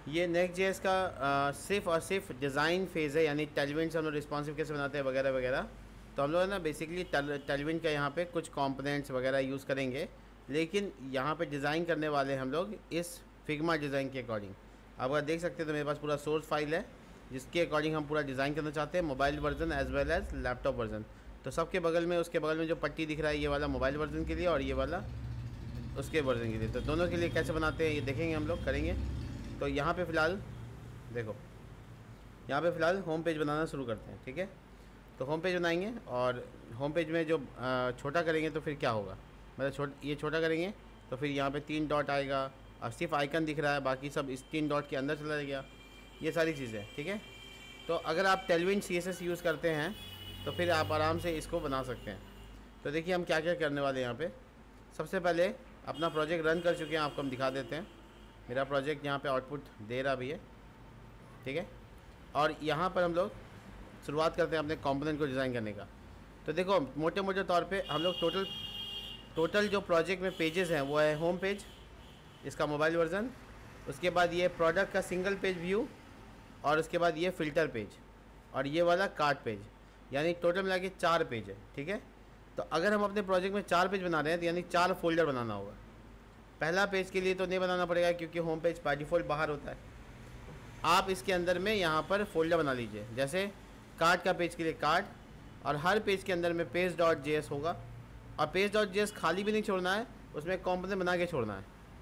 ये next JS का सिर्फ और सिर्फ डिज़ाइन फेज़ है, यानी टेलविन से हम लोग रिस्पॉन्सिव कैसे बनाते हैं वगैरह वगैरह। तो हम लोग ना बेसिकली टेलविन का यहाँ पे कुछ कंपोनेंट्स वगैरह यूज़ करेंगे, लेकिन यहाँ पे डिज़ाइन करने वाले हम लोग इस फिग्मा डिज़ाइन के अकॉर्डिंग। आप अगर देख सकते हैं तो मेरे पास पूरा सोर्स फाइल है जिसके अकॉर्डिंग हम पूरा डिज़ाइन करना चाहते हैं, mobile version as well as laptop version. तो सबके बगल में, उसके बगल में जो पट्टी दिख रहा है ये वाला मोबाइल वर्जन के लिए और ये वाला उसके वर्जन के लिए। तो दोनों के लिए कैसे बनाते हैं ये देखेंगे, हम लोग करेंगे। तो यहाँ पे फ़िलहाल देखो, यहाँ पे फ़िलहाल होम पेज बनाना शुरू करते हैं, ठीक है। तो होम पेज बनाएंगे और होम पेज में जो छोटा करेंगे तो फिर क्या होगा, मतलब ये छोटा करेंगे तो फिर यहाँ पे 3 डॉट आएगा। अब सिर्फ आइकन दिख रहा है, बाकी सब इस 3 डॉट के अंदर चला गया, ये सारी चीज़ें, ठीक है। तो अगर आप टेलविन CSS यूज़ करते हैं तो फिर आप आराम से इसको बना सकते हैं। तो देखिए हम क्या क्या करने वाले हैं यहाँ पे। सबसे पहले अपना प्रोजेक्ट रन कर चुके हैं, आपको हम दिखा देते हैं। मेरा प्रोजेक्ट यहाँ पे आउटपुट दे रहा भी है, ठीक है। और यहाँ पर हम लोग शुरुआत करते हैं अपने कंपोनेंट को डिज़ाइन करने का। तो देखो मोटे मोटे तौर पे हम लोग टोटल जो प्रोजेक्ट में पेजेस हैं वो है होम पेज, इसका मोबाइल वर्जन, उसके बाद ये प्रोडक्ट का सिंगल पेज व्यू, और उसके बाद ये फ़िल्टर पेज, और ये वाला कार्ट पेज, यानी टोटल मिला के 4 पेज है, ठीक है। तो अगर हम अपने प्रोजेक्ट में 4 पेज बना रहे हैं तो यानी 4 फोल्डर बनाना होगा। पहला पेज के लिए तो नहीं बनाना पड़ेगा क्योंकि होम पेज बाय डिफ़ॉल्ट बाहर होता है। आप इसके अंदर में यहाँ पर फोल्डर बना लीजिए, जैसे कार्ट का पेज के लिए कार्ट, और हर पेज के अंदर में page.js होगा। और page.js खाली भी नहीं छोड़ना है, उसमें कॉम्पोनेंट बना के छोड़ना है।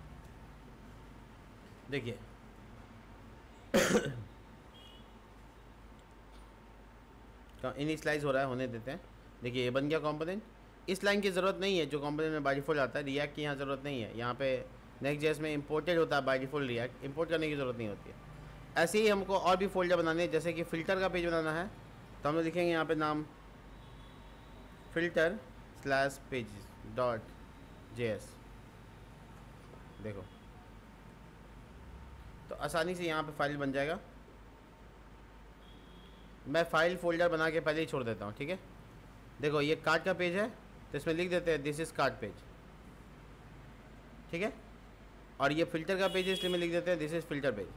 देखिए इनिशियलाइज हो रहा है, होने देते हैं। देखिए ये बन गया कंपोनेंट। इस लाइन की ज़रूरत नहीं है जो कंपोनेंट में बाय डिफ़ॉल्ट आता है। रिएक्ट की यहाँ ज़रूरत नहीं है, यहाँ पे नेक्स्ट जेएस में इंपोर्टेड होता है बाय डिफ़ॉल्ट रिएक्ट, इंपोर्ट करने की ज़रूरत नहीं होती है। ऐसे ही हमको और भी फोल्डर बनाने हैं, जैसे कि फ़िल्टर का पेज बनाना है तो हम लोग लिखेंगे यहाँ पे नाम filter/pages.js। देखो तो आसानी से यहाँ पे फाइल बन जाएगा। मैं फ़ाइल फोल्डर बना के पहले ही छोड़ देता हूँ, ठीक है। देखो ये कार्ट का पेज है तो इसमें लिख देते हैं दिस इज़ कार्ट पेज, ठीक है। और ये फ़िल्टर का पेज है इसलिए मैं लिख देते हैं दिस इज़ फ़िल्टर पेज,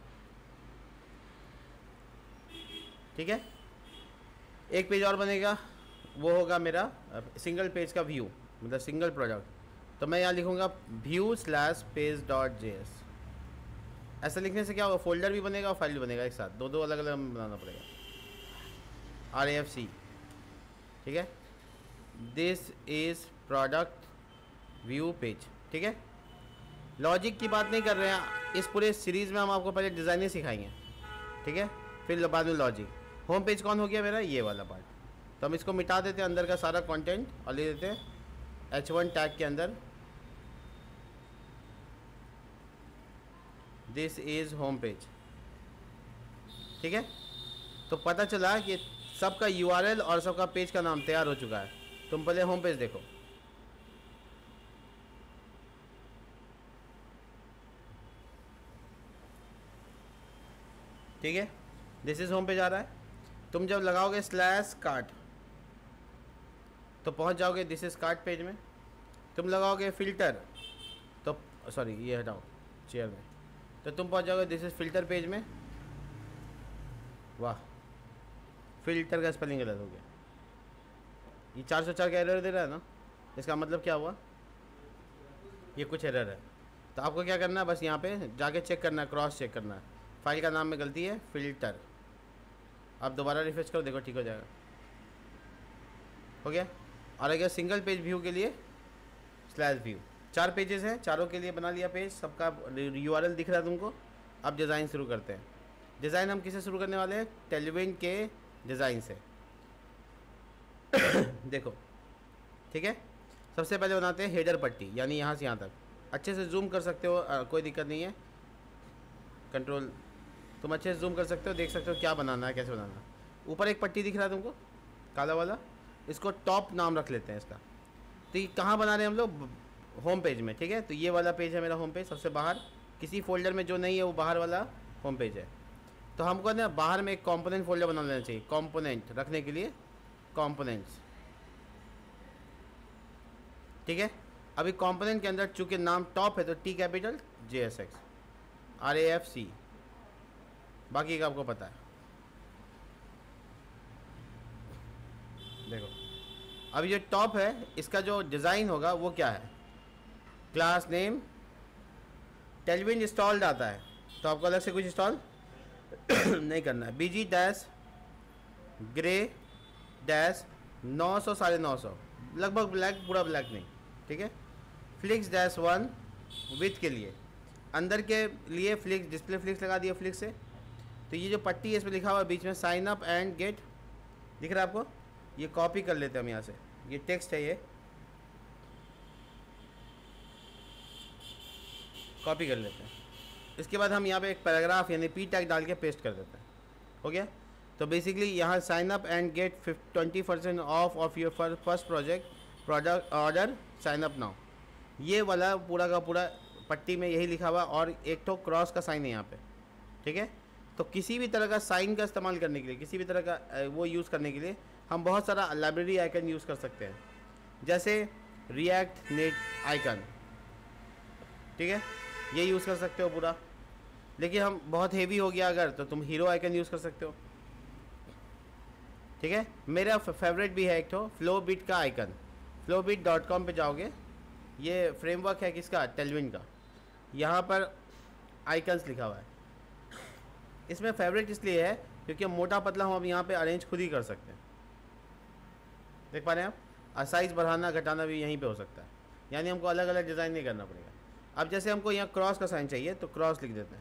ठीक है। एक पेज और बनेगा, वो होगा मेरा सिंगल पेज का व्यू, मतलब सिंगल प्रोडक्ट। तो मैं यहाँ लिखूँगा view/page.js। ऐसा लिखने से क्या होगा, फोल्डर भी बनेगा और फाइल भी बनेगा एक साथ, दो अलग अलग बनाना पड़ेगा। RAFC, ठीक है। This is product view page, ठीक है। लॉजिक की बात नहीं कर रहे हैं, इस पूरे सीरीज़ में हम आपको पहले डिज़ाइनिंग सिखाएंगे, ठीक है, फिर बाद में लॉजिक। होम पेज कौन हो गया मेरा, ये वाला पार्ट। तो हम इसको मिटा देते हैं अंदर का सारा कंटेंट और ले देते हैं H1 टैग के अंदर दिस इज़ होम पेज, ठीक है। तो पता चला कि सबका URL और सबका पेज का नाम तैयार हो चुका है। तुम पहले होम पेज देखो, ठीक है। दिस इज़ होम पेज आ रहा है। तुम जब लगाओगे /कार्ट तो पहुंच जाओगे दिस इज़ कार्ट पेज में। तुम लगाओगे फ़िल्टर तो सॉरी ये हटाओ चेयर में, तो तुम पहुंच जाओगे दिस इज़ फ़िल्टर पेज में। वाह, फ़िल्टर का स्पेलिंग गलत हो गया। ये 404 का एरर दे रहा है ना, इसका मतलब क्या हुआ, ये कुछ एरर है। तो आपको क्या करना है, बस यहाँ पे जाके चेक करना है, क्रॉस चेक करना है। फाइल का नाम में गलती है, फ़िल्टर। आप दोबारा रिफ्रेश करो, देखो ठीक हो जाएगा, हो गया। और अगर सिंगल पेज व्यू के लिए /व्यू, 4 पेजेस हैं, चारों के लिए बना लिया पेज, सबका URL दिख रहा है तुमको। अब डिज़ाइन शुरू करते हैं। डिज़ाइन हम किससे शुरू करने वाले हैं, टेलविन के डिज़ाइन से। देखो ठीक है, सबसे पहले बनाते हैं हेडर पट्टी, यानी यहाँ से यहाँ तक। अच्छे से जूम कर सकते हो, कोई दिक्कत नहीं है, कंट्रोल तुम अच्छे से जूम कर सकते हो, देख सकते हो क्या बनाना है, कैसे बनाना है। ऊपर एक पट्टी दिख रहा है तुमको काला वाला, इसको टॉप नाम रख लेते हैं इसका। तो ये कहाँ बना रहे हैं हम लोग, होम पेज में, ठीक है। तो ये वाला पेज है मेरा होम पेज, सबसे बाहर, किसी फोल्डर में जो नहीं है वो बाहर वाला होम पेज है। तो हमको ना बाहर में एक कंपोनेंट फोल्डर बना लेना चाहिए, कंपोनेंट रखने के लिए, कंपोनेंट्स, ठीक है। अभी कंपोनेंट के अंदर चूंकि नाम टॉप है तो T कैपिटल JSX RAFC, बाकी का आपको पता है। देखो अब ये टॉप है, इसका जो डिज़ाइन होगा वो क्या है, क्लास नेम टेलविन इंस्टॉल्ड आता है, तो आपको अलग से कुछ इंस्टॉल नहीं करना है। बीजी डैश ग्रे डैश 900 950 लगभग ब्लैक, पूरा ब्लैक नहीं, ठीक है। फ्लिक्स डैश 1 विथ के लिए, अंदर के लिए फ्लिक्स, डिस्प्ले फ्लिक्स लगा दिया फ्लिक्स से। तो ये जो पट्टी है इसमें लिखा हुआ है बीच में साइन अप एंड गेट, दिख रहा है आपको, ये कॉपी कर लेते हैं हम यहाँ से, ये टेक्स्ट है, ये कॉपी कर लेते हैं। इसके बाद हम यहाँ पे एक पैराग्राफ यानी पी टैग डाल के पेस्ट कर देते हैं, हो गया। तो बेसिकली यहाँ sign up and get 20% off your first product order, sign up now, ये वाला पूरा का पूरा पट्टी में यही लिखा हुआ, और एक तो क्रॉस का साइन है यहाँ पे, ठीक है। तो किसी भी तरह का साइन का इस्तेमाल करने के लिए, किसी भी तरह का वो यूज़ करने के लिए हम बहुत सारा लाइब्रेरी आइकन यूज़ कर सकते हैं, जैसे रिएक्ट नेट आइकन, ठीक है, ये यूज़ कर सकते हो पूरा। लेकिन हम बहुत हेवी हो गया अगर, तो तुम हीरो आइकन यूज़ कर सकते हो, ठीक है। मेरा फेवरेट भी है एक तो फ्लोबिट का आइकन, flowbit.com पे जाओगे, ये फ्रेमवर्क है किसका, टेलविन का, यहाँ पर आइकन्स लिखा हुआ है। इसमें फेवरेट इसलिए है क्योंकि मोटा पतला हम यहाँ पे अरेंज खुद ही कर सकते हैं, देख पा रहे हैं आप, और साइज़ बढ़ाना घटाना भी यहीं पे हो सकता है, यानी हमको अलग अलग डिज़ाइन नहीं करना पड़ेगा। अब जैसे हमको यहाँ क्रॉस का साइन चाहिए तो क्रॉस लिख देते हैं,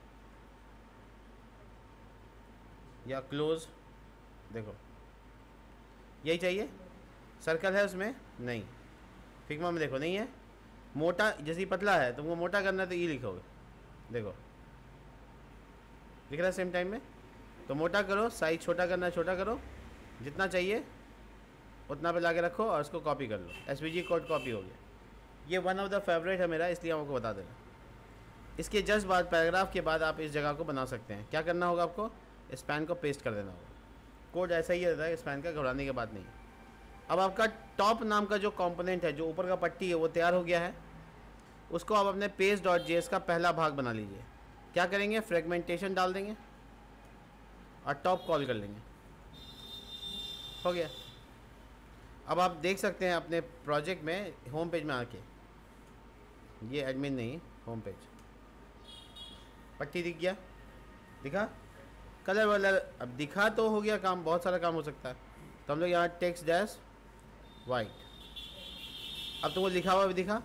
या क्लोज, देखो यही चाहिए। सर्कल है उसमें नहीं, फिग्मा में देखो नहीं है, मोटा जैसे पतला है, तुमको मोटा करना है तो ये लिखोगे, देखो दिख रहा है सेम टाइम में। तो मोटा करो, साइज छोटा करना है छोटा करो, जितना चाहिए उतना पे लाके रखो और उसको कॉपी कर लो, एसवीजी कोड कॉपी हो गया। ये वन ऑफ द फेवरेट है मेरा, इसलिए हम आपको बता देना। इसके जस्ट बाद पैराग्राफ के बाद आप इस जगह को बना सकते हैं। क्या करना होगा आपको, स्पैन को पेस्ट कर देना होगा, कोड ऐसा ही रहता है स्पैन का, घबराने की बात नहीं। अब आपका टॉप नाम का जो कंपोनेंट है, जो ऊपर का पट्टी है, वो तैयार हो गया है। उसको आप अपने page.js का पहला भाग बना लीजिए। क्या करेंगे, फ्रेगमेंटेशन डाल देंगे और टॉप कॉल कर लेंगे, हो गया। अब आप देख सकते हैं अपने प्रोजेक्ट में होम पेज में आके, ये एडमिन नहीं, होम पेज, पट्टी दिख गया, दिखा, कलर वलर अब दिखा तो हो गया काम, बहुत सारा काम हो सकता है। तो हम लोग यहाँ टेक्स्ट डैश वाइट, अब तुमको लिखा हुआ भी दिखा,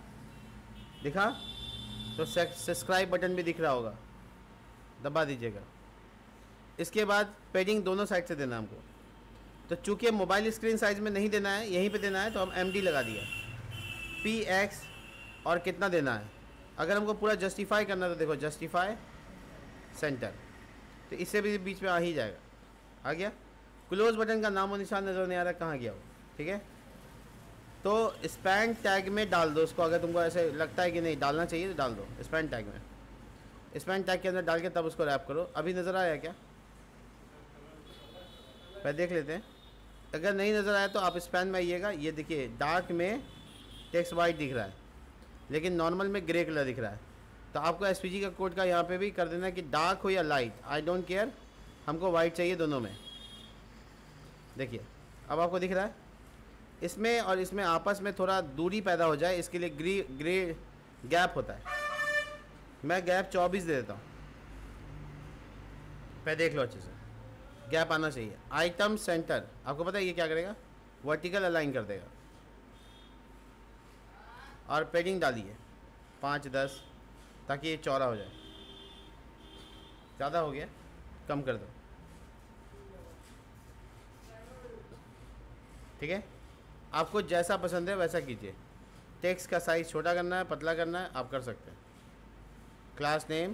तो सब्सक्राइब बटन भी दिख रहा होगा, दबा दीजिएगा। इसके बाद पेडिंग दोनों साइड से देना हमको, तो चूँकि मोबाइल स्क्रीन साइज़ में नहीं देना है, यहीं पे देना है, तो हम MD लगा दिया, PX, और कितना देना है। अगर हमको पूरा जस्टिफाई करना है तो देखो जस्टिफाई सेंटर, तो इससे भी बीच में आ ही जाएगा, आ गया। क्लोज बटन का नामो निशान नज़र नहीं आ रहा, कहाँ गया वो, ठीक है। तो स्पैन टैग में डाल दो उसको, अगर तुमको ऐसे लगता है कि नहीं डालना चाहिए तो डाल दो स्पैन टैग में, स्पैन टैग के अंदर डाल के तब उसको रैप करो। अभी नज़र आया क्या, पहले देख लेते हैं। अगर नहीं नज़र आया तो आप स्पैन में आइएगा, ये देखिए डार्क में टेक्स्ट वाइट दिख रहा है, लेकिन नॉर्मल में ग्रे कलर दिख रहा है। तो आपको SVG का कोड का यहाँ पे भी कर देना है कि डार्क हो या लाइट, आई डोंट केयर, हमको वाइट चाहिए दोनों में। देखिए अब आपको दिख रहा है, इसमें और इसमें आपस में थोड़ा दूरी पैदा हो जाए, इसके लिए ग्रे गैप होता है। मैं गैप 24 दे देता हूँ, पहले देख लो अच्छे से, गैप आना चाहिए। आइटम सेंटर, आपको पता है ये क्या करेगा, वर्टिकल अलाइन कर देगा। और पेडिंग डालिए 5 10, ताकि ये चौड़ा हो जाए। ज़्यादा हो गया, कम कर दो, ठीक है। आपको जैसा पसंद है वैसा कीजिए। टेक्स्ट का साइज़ छोटा करना है, पतला करना है, आप कर सकते हैं। क्लास नेम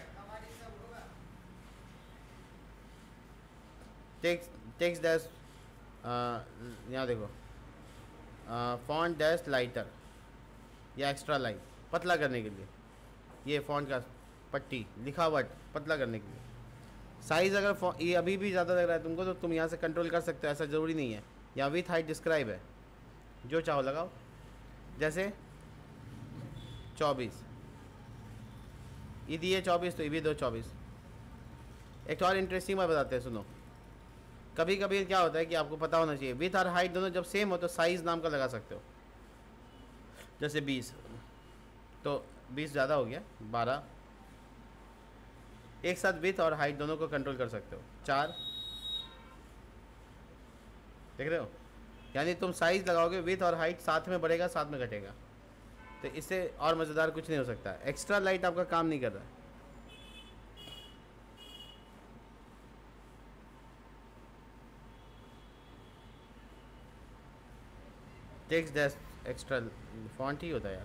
टेक्स्ट डैश, यहाँ देखो फॉन्ट डैश लाइटर या एक्स्ट्रा लाइट, पतला करने के लिए। ये फॉन्ट का पट्टी लिखावट पतला करने के लिए। साइज़ अगर ये अभी भी ज़्यादा लग रहा है तुमको तो तुम यहाँ से कंट्रोल कर सकते हो, ऐसा ज़रूरी नहीं है। यहाँ विथ हाइट डिस्क्राइब है, जो चाहो लगाओ। जैसे 24 ये दिए 24 तो ये भी दो 24। एक और इंटरेस्टिंग बात बताते हैं, सुनो। कभी कभी क्या होता है कि आपको पता होना चाहिए, विथ और हाइट दोनों जब सेम हो तो साइज़ नाम का लगा सकते हो। जैसे 20, तो 20 ज़्यादा हो गया, 12। एक साथ विथ और हाइट दोनों को कंट्रोल कर सकते हो। 4, देख रहे हो, यानी तुम साइज़ लगाओगे, विथ और हाइट साथ में बढ़ेगा साथ में घटेगा। तो इससे और मज़ेदार कुछ नहीं हो सकता। एक्स्ट्रा लाइट आपका काम नहीं कर रहा है। टेक्स्ट डैश एक्स्ट्रा फॉन्ट ही होता है यार,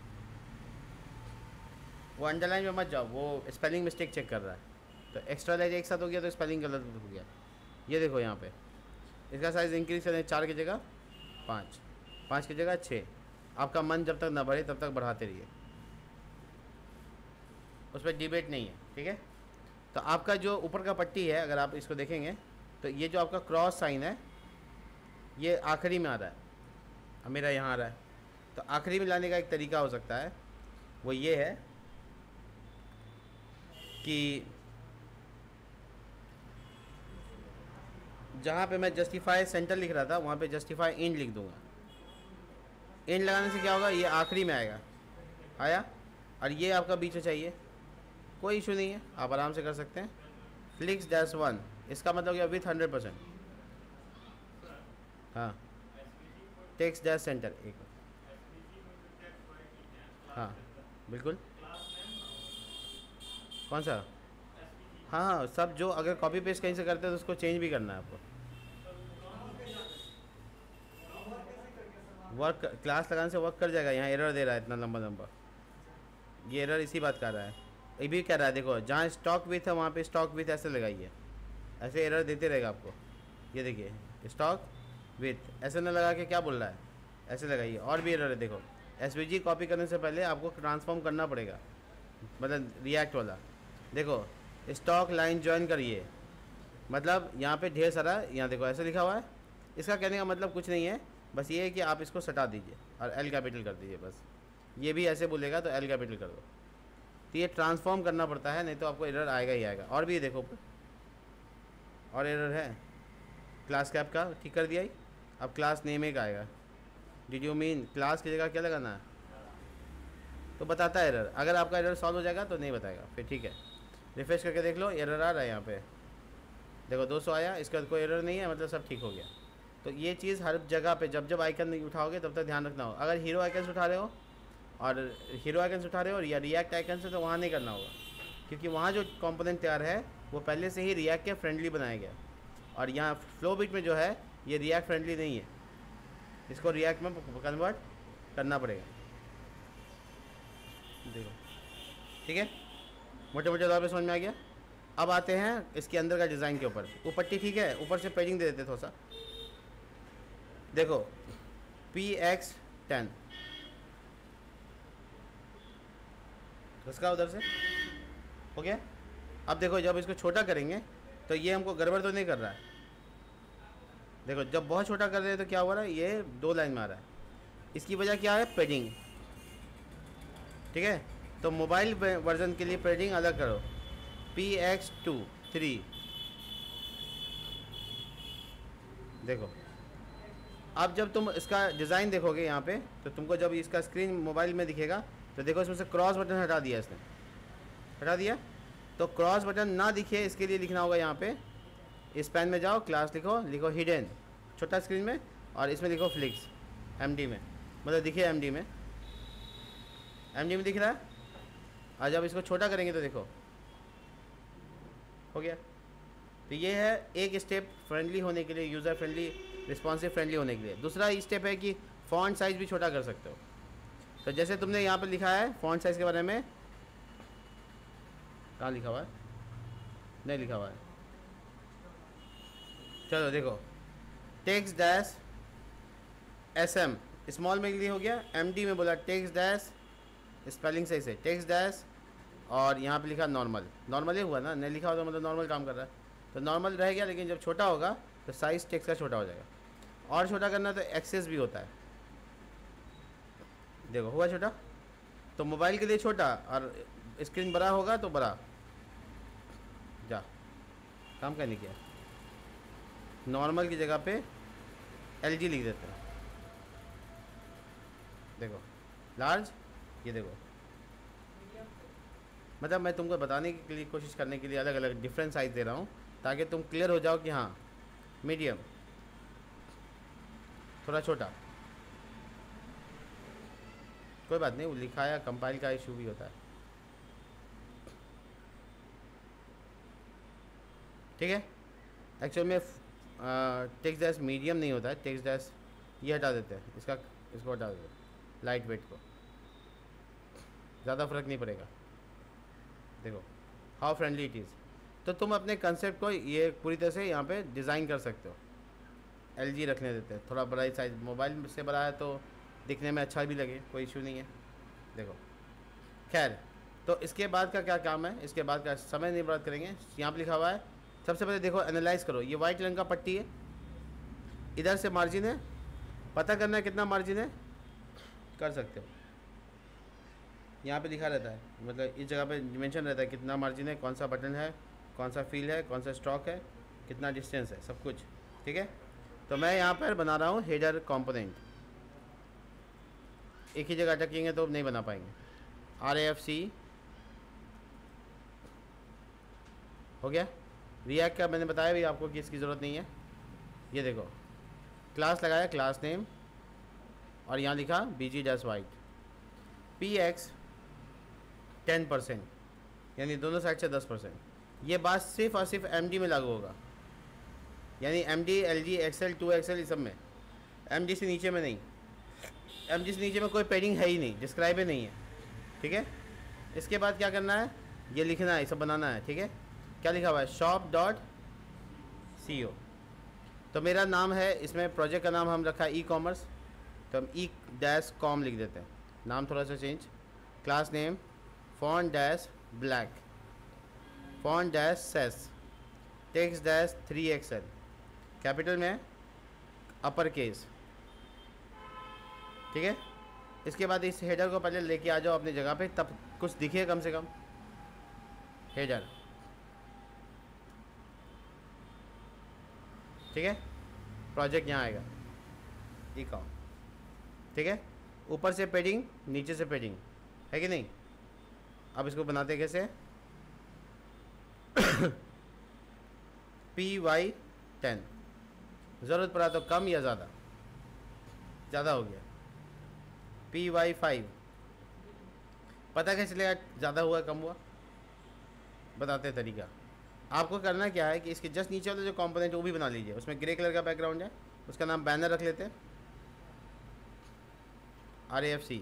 वो अंडरलाइन में मत जाओ, वो स्पेलिंग मिस्टेक चेक कर रहा है। तो एक्स्ट्रा लाइट एक साथ हो गया तो स्पेलिंग गलत हो गया। ये देखो यहाँ पे इसका साइज़ इंक्रीज करें, 4 की जगह 5, 5 की जगह 6। आपका मन जब तक ना बढ़े तब तक बढ़ाते रहिए, उस पर डिबेट नहीं है, ठीक है। तो आपका जो ऊपर का पट्टी है, अगर आप इसको देखेंगे तो ये जो आपका क्रॉस साइन है ये आखिरी में आ रहा है, अब मेरा यहाँ आ रहा है। तो आखिरी में लाने का एक तरीका हो सकता है, वो ये है कि जहाँ पे मैं जस्टिफाई सेंटर लिख रहा था वहाँ पे जस्टिफाई एंड लिख दूँगा। एंड लगाने से क्या होगा, ये आखिरी में आएगा, आया, और ये आपका बीच में चाहिए, कोई इशू नहीं है, आप आराम से कर सकते हैं। फ्लिक्स डैश 1, इसका मतलब क्या, विथ 100%। हाँ, टेक्स्ट डैश सेंटर, एक, हाँ बिल्कुल। कौन सा? हाँ हाँ, सब जो अगर कॉपी पेस्ट कहीं से करते हैं तो उसको चेंज भी करना है आपको। वर्क क्लास लगाने से वर्क कर जाएगा। यहाँ एरर दे रहा है इतना लंबा लंबा, ये एरर इसी बात का रहा है। ये भी कह रहा है, देखो जहाँ स्टॉक विथ है वहाँ पे स्टॉक विथ ऐसे लगाइए, ऐसे एरर देते रहेगा आपको। ये देखिए स्टॉक विथ ऐसे न लगा के क्या बोल रहा है, ऐसे लगाइए। और भी एरर है, देखो एसवीजी कॉपी करने से पहले आपको ट्रांसफॉर्म करना पड़ेगा, मतलब रिएक्ट वाला। देखो स्टॉक लाइन ज्वाइन करिए, मतलब यहाँ पे ढेर सारा, यहाँ देखो ऐसे लिखा हुआ है। इसका कहने का मतलब कुछ नहीं है, बस ये है कि आप इसको सटा दीजिए और एल कैपिटल कर दीजिए बस। ये भी ऐसे बोलेगा तो एल कैपिटल कर दो। तो ये ट्रांसफॉर्म करना पड़ता है, नहीं तो आपको एरर आएगा ही आएगा। और भी देखो और एरर है, क्लास कैप का ठीक कर दिया ही, अब क्लास नेम एक आएगा। डिड यू मीन क्लास की जगह क्या लगाना है, तो बताता है एरर। अगर आपका एरर सॉल्व हो जाएगा तो नहीं बताएगा, फिर ठीक है। रिफ्रेश करके देख लो, एरर आ रहा है यहाँ पे, देखो 200 आया, इसका कोई एरर नहीं है, मतलब सब ठीक हो गया। तो ये चीज़ हर जगह पे जब जब आइकन उठाओगे तब तक ध्यान रखना हो। अगर हीरो आइकन उठा रहे हो और या रिएक्ट आइकन से, तो वहाँ नहीं करना होगा, क्योंकि वहाँ जो कंपोनेंट तैयार है वो पहले से ही रिएक्ट के फ्रेंडली बनाया गया। और यहाँ फ्लो बिट में जो है ये रिएक्ट फ्रेंडली नहीं है, इसको रिएक्ट में कन्वर्ट करना पड़ेगा। देखो ठीक है, मोटे मोटे तौर पे समझ में आ गया। अब आते हैं इसके अंदर का डिज़ाइन के ऊपर। वो पट्टी ठीक है, ऊपर से पेजिंग दे देते थोड़ा सा। देखो PX10 उसका उधर से हो गया। अब देखो जब इसको छोटा करेंगे तो ये हमको गड़बड़ तो नहीं कर रहा है। देखो जब बहुत छोटा कर रहे हैं तो क्या हो रहा है, ये 2 लाइन में आ रहा है। इसकी वजह क्या है, पेडिंग, ठीक है। तो मोबाइल वर्जन के लिए पेडिंग अलग करो, PX2 3। देखो अब जब तुम इसका डिज़ाइन देखोगे यहाँ पे, तो तुमको जब इसका स्क्रीन मोबाइल में दिखेगा तो देखो इसमें से क्रॉस बटन हटा दिया इसने, हटा दिया। तो क्रॉस बटन ना दिखे इसके लिए लिखना होगा, यहाँ पे इस पेन में जाओ, क्लास लिखो, लिखो हिडन छोटा स्क्रीन में, और इसमें लिखो फ्लिक्स MD में, मतलब दिखे MD में दिख रहा है। और जब इसको छोटा करेंगे तो देखो हो गया। तो ये है एक स्टेप फ्रेंडली होने के लिए, यूज़र फ्रेंडली, रिस्पॉन्सिव फ्रेंडली होने के लिए। दूसरा स्टेप है कि फ़ॉन्ट साइज़ भी छोटा कर सकते हो। तो जैसे तुमने यहाँ पर लिखा है फ़ॉन्ट साइज़ के बारे में, कहाँ लिखा हुआ है, नहीं लिखा हुआ है, चलो देखो टेक्स्ट डैश SM स्मॉल में लिए हो गया, MD में बोला टेक्स्ट डैश, स्पेलिंग सही से टेक्स्ट डैश, और यहाँ पे लिखा नॉर्मल। नॉर्मल ही हुआ ना, नहीं लिखा हो तो मतलब नॉर्मल काम कर रहा है, तो नॉर्मल रह गया। लेकिन जब छोटा होगा तो साइज़ टेक्स्ट का छोटा हो जाएगा। और छोटा करना तो एक्सेस भी होता है, देखो हुआ छोटा। तो मोबाइल के लिए छोटा और स्क्रीन बड़ा होगा तो बड़ा, जा काम का नहीं किया, नॉर्मल की जगह पे LG लिख देते हैं। देखो लार्ज, ये देखो, मतलब मैं तुमको बताने के लिए, कोशिश करने के लिए अलग अलग डिफरेंट साइज दे रहा हूँ ताकि तुम क्लियर हो जाओ कि हाँ मीडियम, थोड़ा छोटा, कोई बात नहीं, वो लिखा या कंपाइल का इशू भी होता है। ठीक है, एक्चुअल में टेक्स्ट डैश मीडियम नहीं होता है, टेक्स्ट डैश ये हटा देते हैं, इसको हटा देते हैं, लाइट वेट को, ज़्यादा फर्क नहीं पड़ेगा। देखो हाउ फ्रेंडली इट इज़। तो तुम अपने कंसेप्ट को ये पूरी तरह से यहाँ पे डिज़ाइन कर सकते हो। LG रखने देते हैं, थोड़ा बड़ा ही साइज़, मोबाइल से बड़ा है तो दिखने में अच्छा भी लगे, कोई इशू नहीं है। देखो खैर, तो इसके बाद का क्या काम है, इसके बाद का समय नहीं बर्बाद करेंगे। यहाँ पर लिखा हुआ है, सबसे पहले देखो एनालाइज करो, ये वाइट रंग का पट्टी है, इधर से मार्जिन है, पता करना है कितना मार्जिन है, कर सकते हो, यहाँ पे लिखा रहता है, मतलब इस जगह पे मेंशन रहता है कितना मार्जिन है, कौन सा बटन है, कौन सा फील है, कौन सा स्टॉक है, कितना डिस्टेंस है, सब कुछ। ठीक है, तो मैं यहाँ पर बना रहा हूँ हेडर कंपोनेंट, एक ही जगह अटकेंगे तो नहीं बना पाएंगे। RAFC हो गया। रिएक्ट का मैंने बताया भी आपको कि इसकी ज़रूरत नहीं है। ये देखो क्लास लगाया, क्लास नेम, और यहाँ लिखा BG-white, PX 10%, यानी दोनों साइड से 10%। ये बात सिर्फ और सिर्फ MD में लागू होगा, यानी MD, LG, XL, 2XL इस सब में, MD से नीचे में नहीं। MD से नीचे में कोई पेडिंग है ही नहीं, डिस्क्राइब ही नहीं है। ठीक है, इसके बाद क्या करना है, ये लिखना है, सब बनाना है। ठीक है, क्या लिखा हुआ है, shop.co। तो मेरा नाम है, इसमें प्रोजेक्ट का नाम हम रखा है E-commerce, तो हम E-com लिख देते हैं, नाम थोड़ा सा change. Class name font-black, font-sass, text-3XL, capital में, अपर केस। ठीक है, इसके बाद इस हेडर को पहले लेके आ जाओ अपनी जगह पे, तब कुछ दिखे कम से कम। हेडर, ठीक है, प्रोजेक्ट यहाँ आएगा E-com। ठीक है, ऊपर से पेडिंग, नीचे से पेडिंग, है कि नहीं। अब इसको बनाते कैसे, PY10, ज़रूरत पड़ा तो कम या ज़्यादा, ज़्यादा हो गया। PY5, पता कैसे चलेगा ज़्यादा हुआ कम हुआ, बताते तरीका। आपको करना क्या है कि इसके जस्ट नीचे वाला जो कंपोनेंट है वो भी बना लीजिए, उसमें ग्रे कलर का बैकग्राउंड है, उसका नाम बैनर रख लेते हैं, RAFC।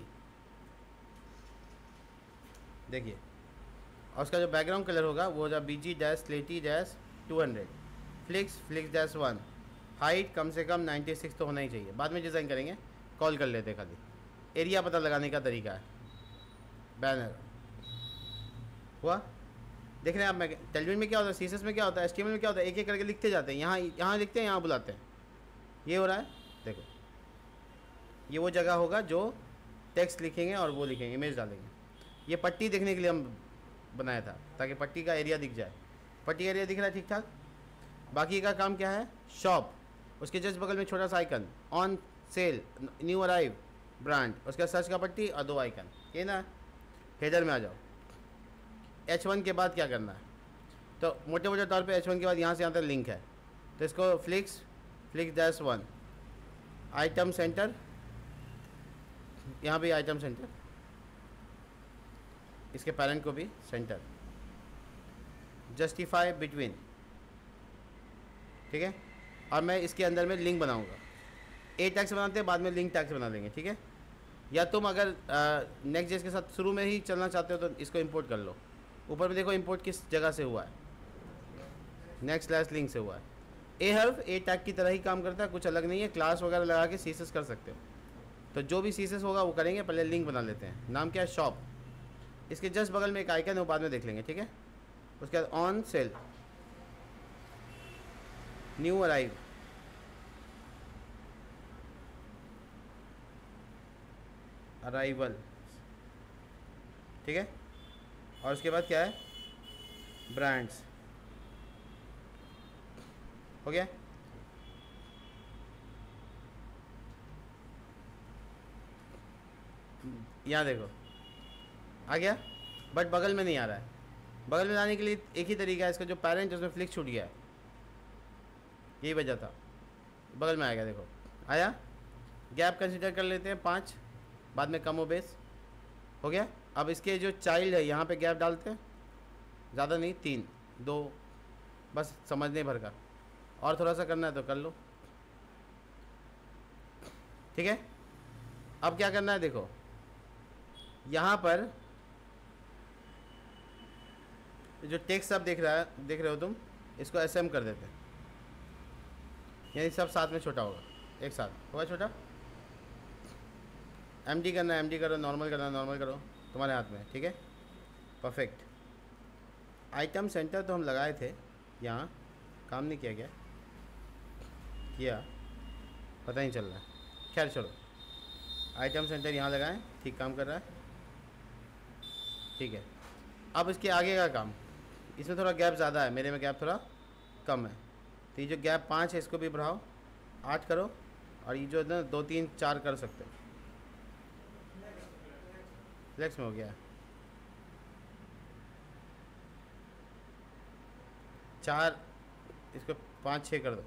देखिए, और उसका जो बैकग्राउंड कलर होगा वो जो BG-slaty-200, फ्लिक्स-1, हाइट कम से कम 96 तो होना ही चाहिए, बाद में डिज़ाइन करेंगे, कॉल कर लेते खाली। एरिया पता लगाने का तरीका है, बैनर हुआ। देख रहे हैं आप, मैं टेलविन में क्या होता है, CSS में क्या होता है, HTML में क्या होता है, एक एक करके लिखते जाते हैं, यहाँ लिखते हैं, यहाँ बुलाते हैं, ये हो रहा है। देखो ये वो जगह होगा जो टेक्स्ट लिखेंगे और वो लिखेंगे, इमेज डालेंगे। ये पट्टी देखने के लिए हम बनाया था, ताकि पट्टी का एरिया दिख जाए। पट्टी एरिया दिख रहा है ठीक ठाक। बाकी का काम क्या है, शॉप, उसके जस्ट बगल में छोटा सा icon, on sale, new arrive, brand, उसका सर्च का पट्टी और 2 आइकन, ये ना। हेडर में आ जाओ, H1 के बाद क्या करना है, तो मोटे मोटे तौर पे H1 के बाद यहाँ से यहाँ तक लिंक है, तो इसको फ्लिक्स-1, आइटम सेंटर, यहाँ भी आइटम सेंटर, इसके पेरेंट को भी सेंटर, जस्टिफाई बिटवीन। ठीक है, और मैं इसके अंदर में लिंक बनाऊंगा, A टैग से बनाते हैं, बाद में लिंक टैग से बना लेंगे। ठीक है, या तुम अगर नेक्स्ट.js के साथ शुरू में ही चलना चाहते हो तो इसको इंपोर्ट कर लो। ऊपर में देखो इंपोर्ट किस जगह से हुआ है, नेक्स्ट/लिंक से हुआ है। A हर्फ A टैग की तरह ही काम करता है, कुछ अलग नहीं है, क्लास वगैरह लगा के CSS कर सकते हो। तो जो भी CSS होगा वो करेंगे, पहले लिंक बना लेते हैं। नाम क्या है, शॉप, इसके जस्ट बगल में एक आइकन है, वो बाद में देख लेंगे। ठीक है, उसके बाद on sale, new arrive, arrival. ठीक है, और उसके बाद क्या है, ब्रांड्स, हो गया। यहाँ देखो आ गया, बट बगल में नहीं आ रहा है। बगल में लाने के लिए एक ही तरीका है, इसका जो पैरेंट है उसमें फ्लिक छूट गया है, यही वजह था। बगल में आएगा, देखो आया। गैप कंसिडर कर लेते हैं 5, बाद में कम हो बेस। हो गया। अब इसके जो चाइल्ड है यहाँ पे गैप डालते हैं, ज़्यादा नहीं, 3 2, बस समझने भर का। और थोड़ा सा करना है तो कर लो, ठीक है। अब क्या करना है, देखो यहाँ पर जो टेक्स्ट सब देख रहे हो तुम, इसको एसएम कर देते हैं, यानी सब साथ में छोटा होगा, एक साथ होगा छोटा। एमडी करना है एमडी करो, नॉर्मल करना है नॉर्मल करो, तुम्हारे हाथ में, ठीक है। परफेक्ट। आइटम सेंटर तो हम लगाए थे, यहाँ काम नहीं किया, किया पता नहीं चल रहा है, खैर छोड़ो। आइटम सेंटर यहाँ लगाएं, ठीक काम कर रहा है, ठीक है। अब इसके आगे का काम, इसमें थोड़ा गैप ज़्यादा है, मेरे में गैप थोड़ा कम है, तो ये जो गैप 5 है इसको भी बढ़ाओ, 8 करो, और ये जो ना 2 3 4 कर सकते हो। फ्लेक्स में हो गया 4, इसको 5 6 कर दो,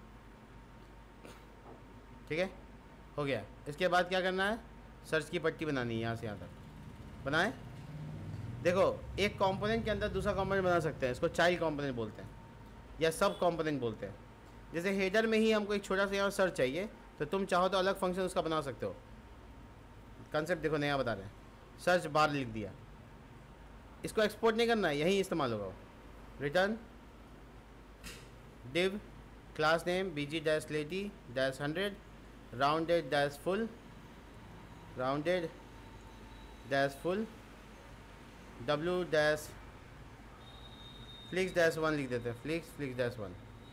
ठीक है। हो गया। इसके बाद क्या करना है, सर्च की पट्टी बनानी है, यहाँ से यहाँ तक बनाएं। देखो एक कंपोनेंट के अंदर दूसरा कंपोनेंट बना सकते हैं, इसको चाइल्ड कंपोनेंट बोलते हैं या सब कंपोनेंट बोलते हैं। जैसे हेडर में ही हमको एक छोटा सा यहाँ सर्च चाहिए, तो तुम चाहो तो अलग फंक्शन उसका बना सकते हो। कंसेप्ट देखो नया बता रहे हैं, सर्च बार लिख दिया, इसको एक्सपोर्ट नहीं करना है, यही इस्तेमाल होगा। Return div class name bg-lady-100 rounded-full w-flix-1 लिख देते हैं, flix-1,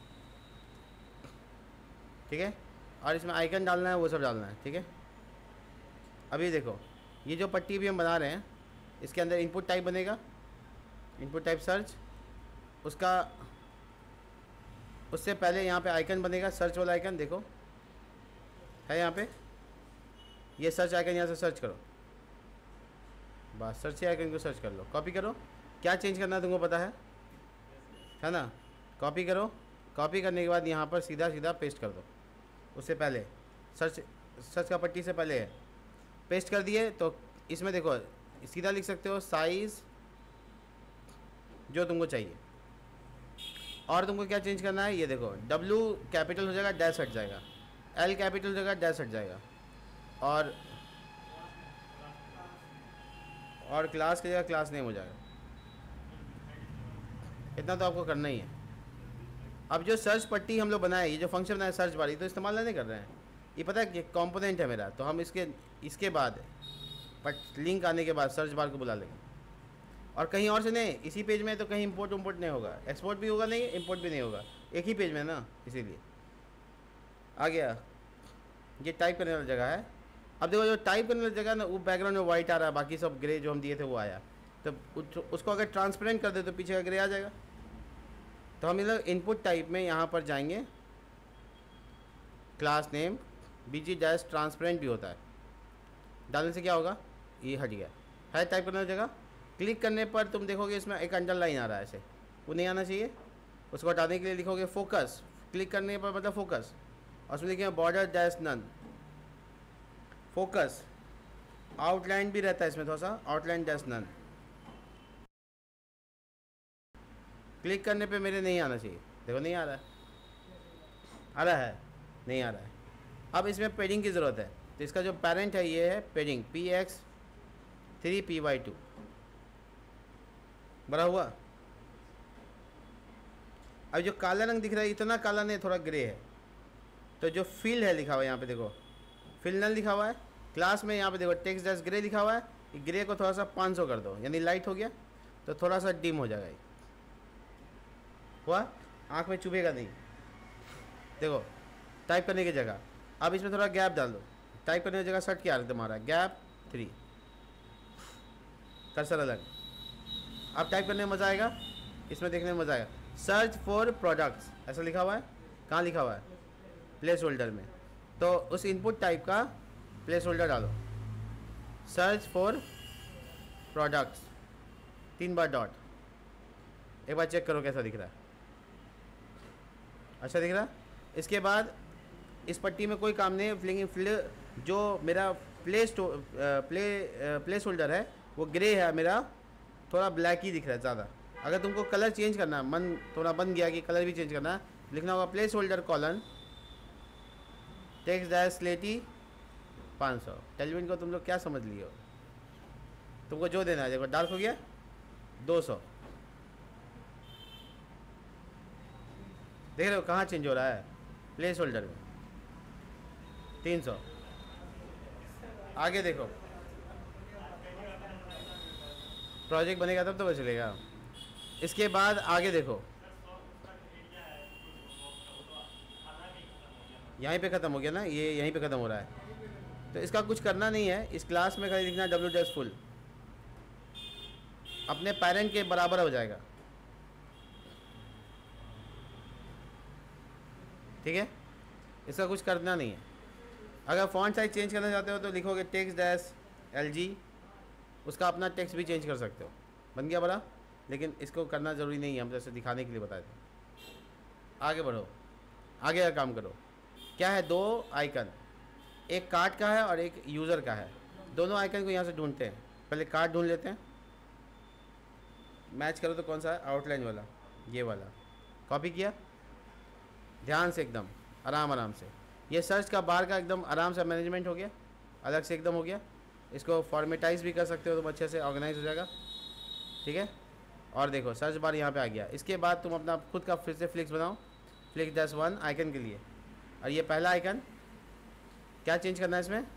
ठीक है। और इसमें आइकन डालना है, वो सब डालना है, ठीक है। अभी देखो ये जो पट्टी भी हम बना रहे हैं, इसके अंदर इनपुट टाइप बनेगा, इनपुट टाइप सर्च, उससे पहले यहाँ पे आइकन बनेगा, सर्च वाला आइकन देखो है यहाँ पे, ये सर्च आइकन, यहाँ से सर्च करो, बस सर्च आइकन को सर्च कर लो, कॉपी करो। क्या चेंज करना है तुमको पता है ना, कॉपी करो, कॉपी करने के बाद यहाँ पर सीधा सीधा पेस्ट कर दो। उससे पहले सर्च का पट्टी से पहले है, पेस्ट कर दिए तो इसमें देखो सीधा लिख सकते हो साइज़ जो तुमको चाहिए। और तुमको क्या चेंज करना है, ये देखो W कैपिटल हो जाएगा, डैश हट जाएगा, L कैपिटल हो जाएगा, डैश हट जाएगा, और क्लास की जगह क्लास नेम हो जाएगा। इतना तो आपको करना ही है। अब जो सर्च पट्टी हम लोग बनाए, ये जो फंक्शन बनाए सर्च बार, ये तो इस्तेमाल नहीं कर रहे हैं, ये पता है कि कंपोनेंट है मेरा, तो हम इसके बाद लिंक आने के बाद सर्च बार को बुला लेंगे। और कहीं और से नहीं, इसी पेज में तो कहीं इंपोर्ट नहीं होगा, एक्सपोर्ट भी होगा नहीं, इंपोर्ट भी नहीं होगा, एक ही पेज में ना, इसीलिए आ गया। ये टाइप करने वाली जगह है। अब देखो जो टाइप करने वाली जगह ना, वो बैकग्राउंड में वाइट आ रहा है, बाकी सब ग्रे जो हम दिए थे वो आया, तो उसको अगर ट्रांसपेरेंट कर दे तो पीछे का ग्रे आ जाएगा। तो हम इधर इनपुट टाइप में यहाँ पर जाएंगे, क्लास नेम bg-transparent भी होता है, डालने से क्या होगा, ये हट गया है टाइप करने वाली जगह। क्लिक करने पर तुम देखोगे इसमें एक अंडरलाइन आ रहा है, ऐसे वो नहीं आना चाहिए, उसको हटाने के लिए लिखोगे फोकस, क्लिक करने पर मतलब फोकस, और उसमें लिखेंगे border dash none, focus. Outline भी रहता है इसमें थोड़ा सा, आउटलाइन डैश नन। क्लिक करने पे मेरे नहीं आना चाहिए, देखो नहीं आ रहा है, आ रहा है, नहीं आ रहा है। अब इसमें पेडिंग की ज़रूरत है, तो इसका जो पेरेंट है ये है पेडिंग px3py2, बड़ा हुआ। अब जो काला रंग दिख रहा है, इतना काला नहीं, थोड़ा ग्रे है, तो जो फिल है लिखा हुआ है यहाँ पे देखो, फिल नल लिखा हुआ है, क्लास में यहाँ पे देखो टेक्स्ट डैश ग्रे लिखा हुआ है, ग्रे को थोड़ा सा 500 कर दो, यानी लाइट हो गया, तो थोड़ा सा डिम हो जाएगा। हुआ, आँख में चुभेगा नहीं। देखो टाइप करने की जगह अब इसमें थोड़ा गैप डाल दो, टाइप करने की जगह सर्च क्या तुम्हारा गैप 3, कर्सर अलग। अब टाइप करने में मज़ा आएगा, इसमें देखने में मज़ा आएगा। सर्च फॉर प्रोडक्ट्स ऐसा लिखा हुआ है, कहाँ लिखा हुआ है? प्लेस होल्डर में। तो उस इनपुट टाइप का प्लेस होल्डर डालो। सर्च फॉर प्रोडक्ट्स, 3 बार डॉट। एक बार चेक करो कैसा दिख रहा है। अच्छा दिख रहा है? इसके बाद इस पट्टी में कोई काम नहीं है, लेकिन जो मेरा प्लेस होल्डर है वो ग्रे है, मेरा थोड़ा ब्लैक ही दिख रहा है ज़्यादा। अगर तुमको कलर चेंज करना है, मन थोड़ा बन गया कि कलर भी चेंज करना है, लिखना होगा placeholder colon text dash स्लेटी 500। टेलविन को तुम लोग क्या समझ लिए हो? तुमको जो देना है, देखो डार्क हो गया 200। देख रहे हो कहाँ चेंज हो रहा है? प्लेस होल्डर में 300। आगे देखो, प्रोजेक्ट बनेगा तब तो पता चलेगा। इसके बाद आगे देखो, यहीं पे ख़त्म हो गया ना, ये यहीं पे ख़त्म हो रहा है। तो इसका कुछ करना नहीं है, इस क्लास में खाली लिखना डब्ल्यू डैश फुल, अपने पेरेंट के बराबर हो जाएगा। ठीक है, इसका कुछ करना नहीं है। अगर फॉन्ट साइज चेंज करना चाहते हो तो लिखोगे टेक्स्ट डैश LG, उसका अपना टेक्स्ट भी चेंज कर सकते हो। बन गया बड़ा, लेकिन इसको करना ज़रूरी नहीं है, हम जैसे दिखाने के लिए बताए थे। आगे बढ़ो, आगे का काम करो। क्या है? 2 आइकन, एक कार्ड का है और एक यूज़र का है। दोनों आइकन को यहाँ से ढूंढते हैं। पहले कार्ड ढूंढ लेते हैं, मैच करो तो कौन सा है? आउटलाइन वाला, ये वाला। कॉपी किया, ध्यान से एकदम आराम से। ये सर्च का बार का एकदम आराम से मैनेजमेंट हो गया, अलग से एकदम हो गया। इसको फॉर्मेटाइज भी कर सकते हो, तुम अच्छे से ऑर्गेनाइज हो जाएगा। ठीक है, और देखो सर्च बार यहाँ पे आ गया। इसके बाद तुम अपना खुद का फिर से फ्लिक्स बनाओ, फ्लिक्स डैश 1 आइकन के लिए। और ये पहला आइकन, क्या चेंज करना है इसमें?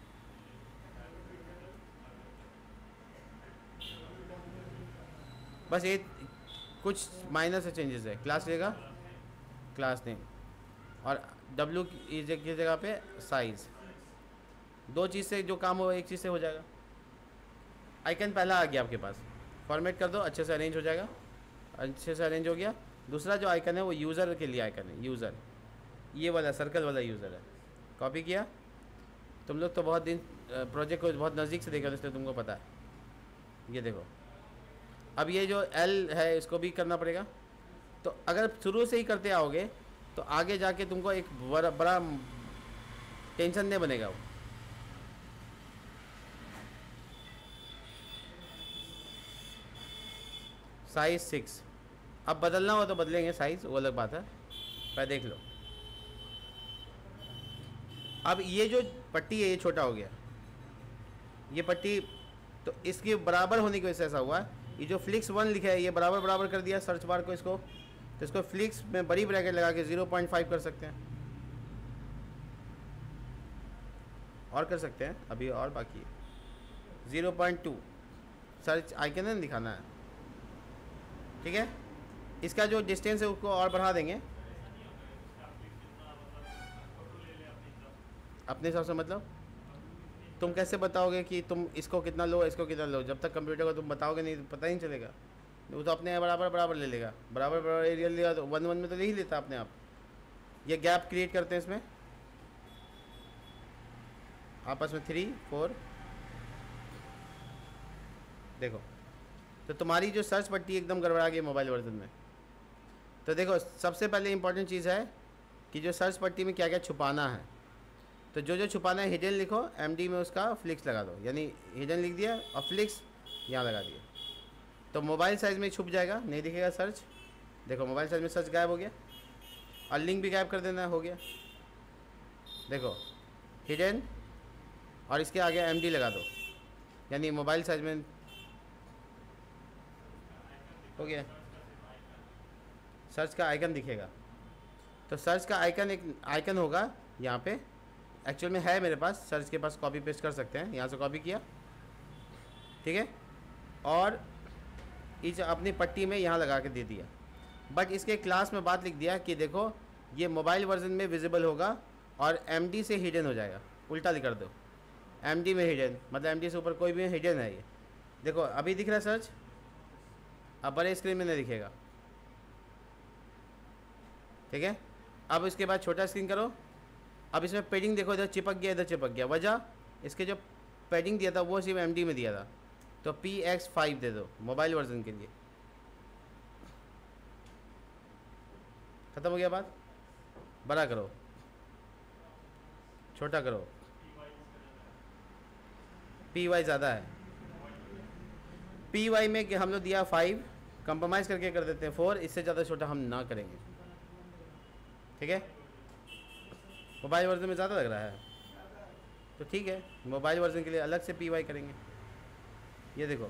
बस ये कुछ माइनर से चेंजेस है। क्लास लेगा, क्लास नेम, और W की जगह पे साइज़। 2 चीज़ से जो काम हो एक चीज़ से हो जाएगा। आइकन पहला आ गया आपके पास, फॉर्मेट कर दो, अच्छे से अरेंज हो जाएगा। अच्छे से अरेंज हो गया। दूसरा जो आइकन है वो यूज़र के लिए आइकन है, यूज़र, ये वाला सर्कल वाला यूज़र है। कॉपी किया। तुम लोग तो बहुत दिन प्रोजेक्ट को बहुत नज़दीक से देखा, इसलिए तुमको पता है। ये देखो, अब ये जो L है इसको भी करना पड़ेगा। तो अगर शुरू से ही करते आओगे तो आगे जाके तुमको एक बड़ा टेंशन नहीं बनेगा। वो साइज़ 6, अब बदलना हो तो बदलेंगे साइज़, वो अलग बात है। पहले देख लो, अब ये जो पट्टी है ये छोटा हो गया, ये पट्टी, तो इसके बराबर होने की वजह से ऐसा हुआ है। ये जो फ्लिक्स 1 लिखा है ये बराबर बराबर कर दिया सर्च बार को, इसको। तो इसको फ्लिक्स में बड़ी ब्रैकेट लगा के 0.5 कर सकते हैं, और कर सकते हैं, अभी और बाकी है। 0.2 सर्च आइकन है, दिखाना है। ठीक है, इसका जो डिस्टेंस है उसको और बढ़ा देंगे अपने हिसाब से। मतलब तुम कैसे बताओगे कि तुम इसको कितना लो, इसको कितना लो? जब तक कंप्यूटर को तुम बताओगे नहीं तो पता ही नहीं चलेगा। वो तो अपने बराबर बराबर ले लेगा, बराबर बराबर एरिया लिया तो 1 में तो ले ही लेता अपने आप। ये गैप क्रिएट करते हैं इसमें आपस में 3 4। देखो, तो तुम्हारी जो सर्च पट्टी एकदम गड़बड़ा गई मोबाइल वर्जन में। तो देखो, सबसे पहले इंपॉर्टेंट चीज़ है कि जो सर्च पट्टी में क्या क्या छुपाना है। तो जो जो छुपाना है हिडन लिखो, MD में उसका फ्लिक्स लगा दो, यानी हिडन लिख दिया और फ्लिक्स यहाँ लगा दिया, तो मोबाइल साइज़ में छुप जाएगा, नहीं दिखेगा सर्च। देखो मोबाइल साइज़ में सर्च गायब हो गया, और लिंक भी गायब कर देना, हो गया। देखो हिडन, और इसके आगे MD लगा दो, यानी मोबाइल साइज़ में हो गया, सर्च का आइकन दिखेगा। तो सर्च का आइकन एक आइकन होगा यहाँ पे, एक्चुअल में है मेरे पास, सर्च के पास कॉपी पेस्ट कर सकते हैं, यहाँ से कॉपी किया। ठीक है, और इस अपनी पट्टी में यहाँ लगा के दे दिया। बट इसके क्लास में बात लिख दिया कि देखो ये मोबाइल वर्जन में विजिबल होगा और MD से हिडन हो जाएगा। उल्टा कर दो, MD में हिडन, मतलब MD से ऊपर कोई भी हिडन है ये। देखो अभी दिख रहा है सर्च, अब बड़े स्क्रीन में नहीं दिखेगा। ठीक है, अब इसके बाद छोटा स्क्रीन करो। अब इसमें पेडिंग देखो, इधर चिपक गया, इधर चिपक गया। वजह इसके जो पेडिंग दिया था वो सिर्फ MD में दिया था, तो PX5 दे दो मोबाइल वर्जन के लिए। ख़त्म हो गया बात। बड़ा करो, छोटा करो। PY ज़्यादा है। PY में हम लोग दिया 5, कंप्रोमाइज़ करके कर देते हैं 4, इससे ज़्यादा छोटा हम ना करेंगे, ठीक है। मोबाइल वर्जन में ज़्यादा लग रहा है तो ठीक है, मोबाइल वर्जन के लिए अलग से PY करेंगे। ये देखो,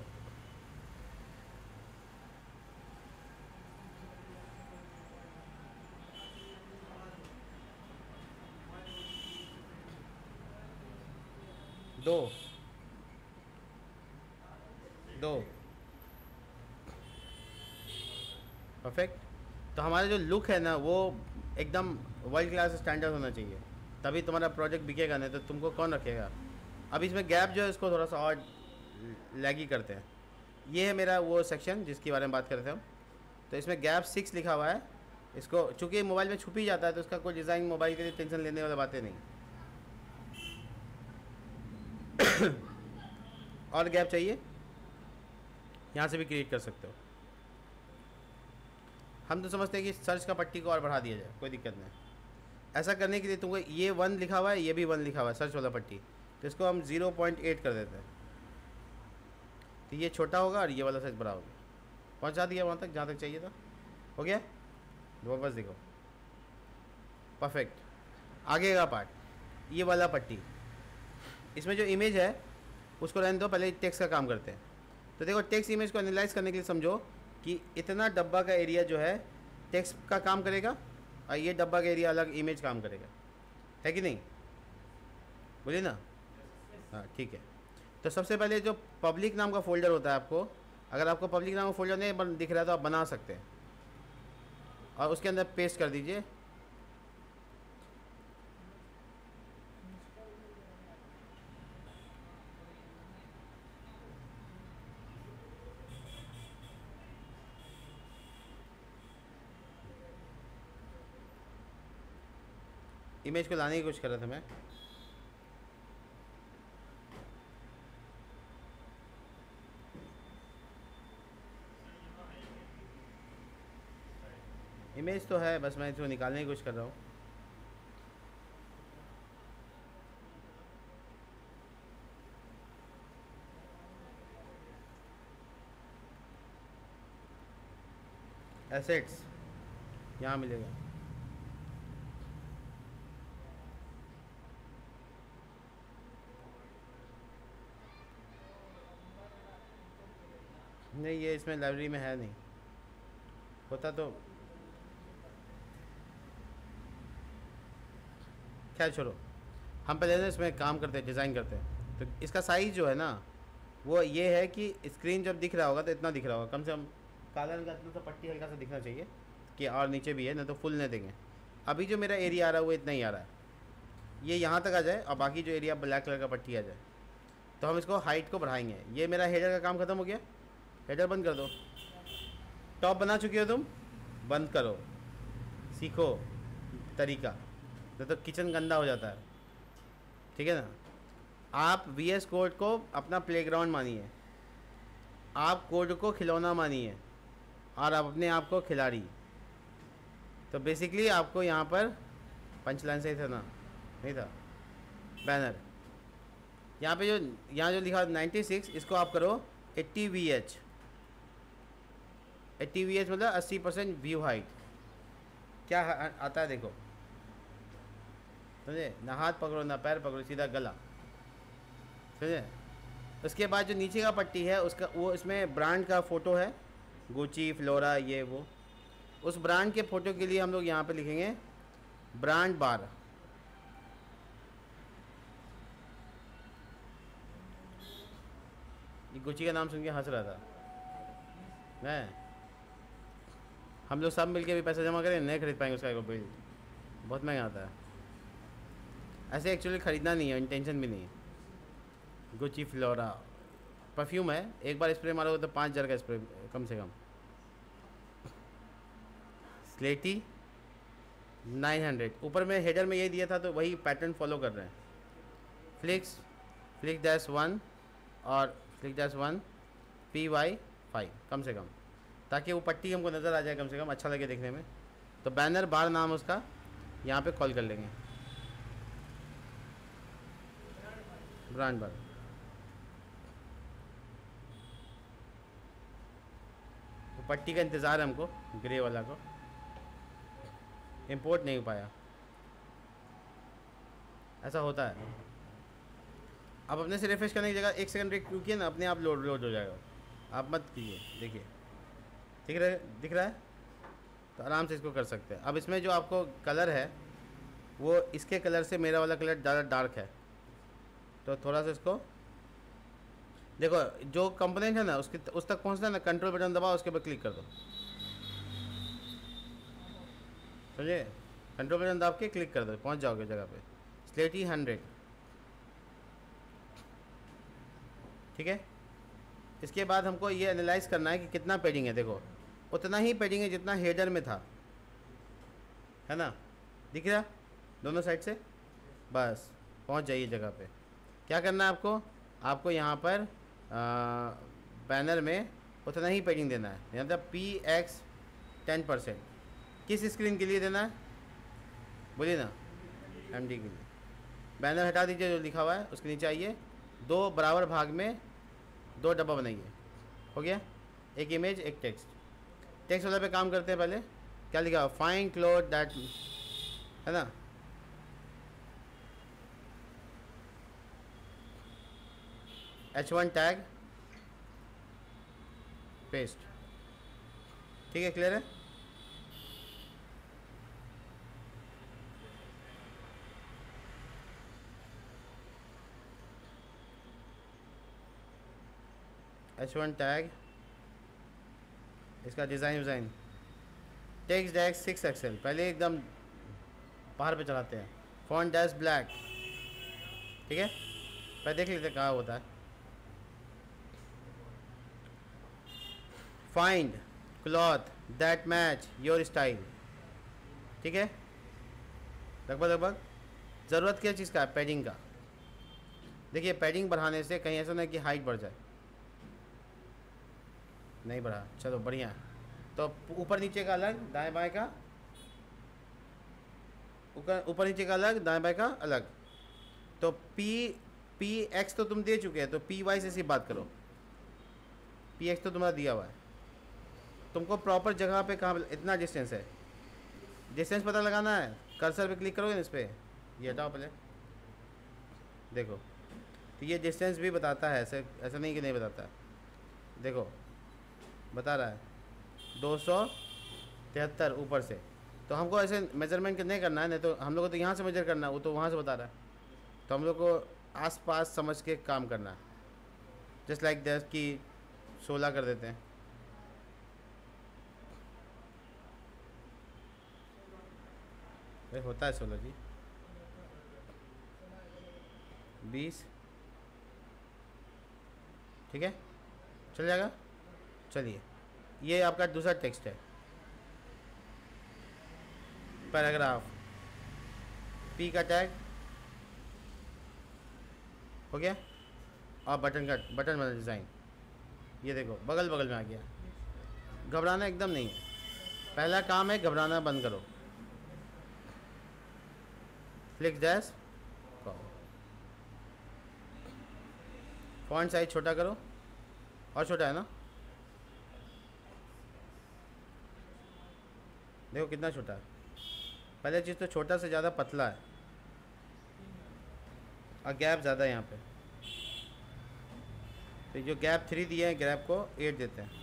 दो परफेक्ट। तो हमारा जो लुक है ना वो एकदम वर्ल्ड क्लास स्टैंडर्ड होना चाहिए, तभी तुम्हारा प्रोजेक्ट बिकेगा, नहीं तो तुमको कौन रखेगा। अब इसमें गैप जो है इसको थोड़ा सा और लैगी करते हैं। ये है मेरा वो सेक्शन जिसके बारे में बात करते हैं हम। तो इसमें गैप 6 लिखा हुआ है। इसको चूँकि मोबाइल में छुप ही जाता है तो उसका कोई डिज़ाइन मोबाइल के लिए टेंशन लेने वाली बातें नहीं। और गैप चाहिए, यहाँ से भी क्रिएट कर सकते हो। हम तो समझते हैं कि सर्च का पट्टी को और बढ़ा दिया जाए, कोई दिक्कत नहीं। ऐसा करने के लिए तुमको ये 1 लिखा हुआ है, ये भी 1 लिखा हुआ है सर्च वाला पट्टी, तो इसको हम 0.8 कर देते हैं। तो ये छोटा होगा और ये वाला साइज बड़ा होगा। पहुँचा दिया वहाँ तक जहाँ तक चाहिए था। हो गया, वापस देखो, परफेक्ट। आगे का पार्ट, ये वाला पट्टी, इसमें जो इमेज है उसको रहने दो, पहले टेक्स्ट का काम करते हैं। तो देखो, टेक्स्ट इमेज को एनालाइज करने के लिए समझो कि इतना डब्बा का एरिया जो है टेक्स्ट का काम करेगा और ये डब्बा का एरिया अलग इमेज काम करेगा, है कि नहीं, बोलिए ना। हाँ ठीक है। तो सबसे पहले जो पब्लिक नाम का फ़ोल्डर होता है, आपको अगर आपको पब्लिक नाम का फ़ोल्डर नहीं दिख रहा है तो आप बना सकते हैं और उसके अंदर पेस्ट कर दीजिए। इमेज को लाने की कोशिश कर रहा था मैं। इमेज तो है, बस मैं इसको निकालने की कोशिश कर रहा हूँ। एसेट्स यहाँ मिलेगा। नहीं, ये इसमें लाइब्रेरी में है नहीं, होता तो खैर छोड़ो। हम पहले ना इसमें काम करते हैं, डिज़ाइन करते हैं। तो इसका साइज़ जो है ना वो ये है कि स्क्रीन जब दिख रहा होगा तो इतना दिख रहा होगा, कम से कम काला रंग का इतना सा पट्टी हल्का सा दिखना चाहिए कि और नीचे भी है, नहीं तो फुल नहीं देंगे। अभी जो मेरा एरिया आ रहा है वो इतना ही आ रहा है, ये यहाँ तक आ जाए और बाकी जो एरिया ब्लैक कलर का पट्टी आ जाए, तो हम इसको हाइट को बढ़ाएंगे। ये मेरा हेडर का काम ख़त्म हो गया, हेडर बंद कर दो। टॉप बना चुके हो तुम, बंद करो, सीखो तरीका, नहीं तो किचन गंदा हो जाता है, ठीक है ना। आप VS कोड को अपना प्लेग्राउंड मानिए, आप कोड को खिलौना मानिए और आप अपने आप को खिलाड़ी। तो बेसिकली आपको यहाँ पर पंच लाइन सही था ना, नहीं था, बैनर यहाँ पे जो यहाँ जो लिखा 96, इसको आप करो 80 VH। 80 VH मतलब 80% व्यू हाइट। क्या आता है देखो, समझे ना, हाथ पकड़ो ना पैर पकड़ो, सीधा गला, समझे। उसके बाद जो नीचे का पट्टी है उसका वो इसमें ब्रांड का फ़ोटो है, गुची, फ्लोरा, ये वो। उस ब्रांड के फ़ोटो के लिए हम लोग यहाँ पे लिखेंगे ब्रांड बार। ये गुची का नाम सुन के हंस रहा था मैं। हम लोग सब मिलके भी पैसा जमा करें, नहीं खरीद पाएंगे उसका बिल्ड, बहुत महंगा आता है। ऐसे एक्चुअली ख़रीदना नहीं है, इंटेंशन भी नहीं है। गुची फ्लोरा परफ्यूम है, एक बार स्प्रे मारोगे तो 5,000 का स्प्रे कम से कम। स्लेटी 900 ऊपर में हेडर में यही दिया था तो वही पैटर्न फॉलो कर रहे हैं। फ्लिक डैश 1 और फ्लिक डैश 1 PY5 कम से कम, ताकि वो पट्टी हमको नज़र आ जाए, कम से कम अच्छा लगे देखने में। तो बैनर बार नाम उसका यहाँ पे कॉल कर लेंगे, ब्रांड बार। वो पट्टी का इंतज़ार है हमको, ग्रे वाला को इंपोर्ट नहीं हो पाया, ऐसा होता है। अब अपने से रिफ्रेश करने की जगह 1 सेकंड ब्रेक रुकिए ना, अपने आप लोड हो जाएगा, आप मत कीजिए। देखिए दिख रहा है, तो आराम से इसको कर सकते हैं। अब इसमें जो आपको कलर है वो इसके कलर से मेरा वाला कलर ज़्यादा डार्क है, तो थोड़ा सा इसको देखो, जो कंपोनेंट है ना उसके उस तक पहुंचना है ना, कंट्रोल बटन दबाओ, उसके ऊपर क्लिक कर दो, समझे? कंट्रोल बटन दबा के क्लिक कर दो, पहुंच जाओगे जगह पे। स्लेटी 100, ठीक है। इसके बाद हमको ये एनालाइज करना है कि कितना पेडिंग है। देखो उतना ही पेडिंग है जितना हेडर में था, है ना, दिख रहा दोनों साइड से। बस पहुंच जाइए जगह पे। क्या करना है आपको यहाँ पर बैनर में उतना ही पेडिंग देना है, मतलब PX 10%। किस स्क्रीन के लिए देना है बोलिए ना? MD के लिए। बैनर हटा दीजिए जो लिखा हुआ है, उसके नीचे आइए, 2 बराबर भाग में 2 डब्बा बनाइए, हो गया। एक इमेज एक टेक्स्ट वाला पे काम करते हैं। पहले क्या लिखा हुआ? फाइंड क्लोथ दैट, है ना, H1 टैग पेस्ट, ठीक है, क्लियर है। H1 टैग, इसका डिज़ाइन टेक्स्ट डैश 6 XL, पहले एकदम बाहर पे चलाते हैं। फॉन्ट डैश ब्लैक, ठीक है, पहले देख लेते हैं कहाँ होता है। Find cloth that match your style, ठीक है। लगभग ज़रूरत क्या चीज़ का है? पैडिंग का। देखिए पैडिंग बढ़ाने से कहीं ऐसा नहीं कि हाइट बढ़ जाए, नहीं बढ़ा, चलो बढ़िया। तो ऊपर नीचे का अलग, दाएं बाएं का, ऊपर नीचे का अलग, दाएं बाएं का अलग। तो PX तो तुम दे चुके हैं, तो PY से सिर्फ बात करो। PX तो तुम्हारा दिया हुआ है, तुमको प्रॉपर जगह पे कहाँ इतना डिस्टेंस है, डिस्टेंस पता लगाना है। कर्सर पे क्लिक करोगे ना इस पर, ये हटाओ पहले, देखो तो ये डिस्टेंस भी बताता है, ऐसा नहीं कि नहीं बताता है। देखो बता रहा है 273 ऊपर से। तो हमको ऐसे मेजरमेंट नहीं करना है, नहीं तो हम लोग को तो यहाँ से मेजर करना है, वो तो वहाँ से बता रहा है। तो हम लोग को आस पास समझ के काम करना है। जस्ट लाइक दैट कि 16 कर देते हैं, भाई होता है 16 जी, 20, ठीक है, चल जाएगा। चलिए ये आपका दूसरा टेक्स्ट है, पैराग्राफ, P का टैग हो गया, और बटन वाला डिज़ाइन, ये देखो बगल में आ गया। घबराना एकदम नहीं है, पहला काम है घबराना बंद करो। फ्लिक डैश, फॉन्ट साइज छोटा करो, और छोटा है ना, देखो कितना छोटा है। पहले चीज़ तो छोटा से ज़्यादा पतला है, और गैप ज़्यादा है यहाँ पे। तो जो गैप 3 दिए हैं, गैप को 8 देते हैं,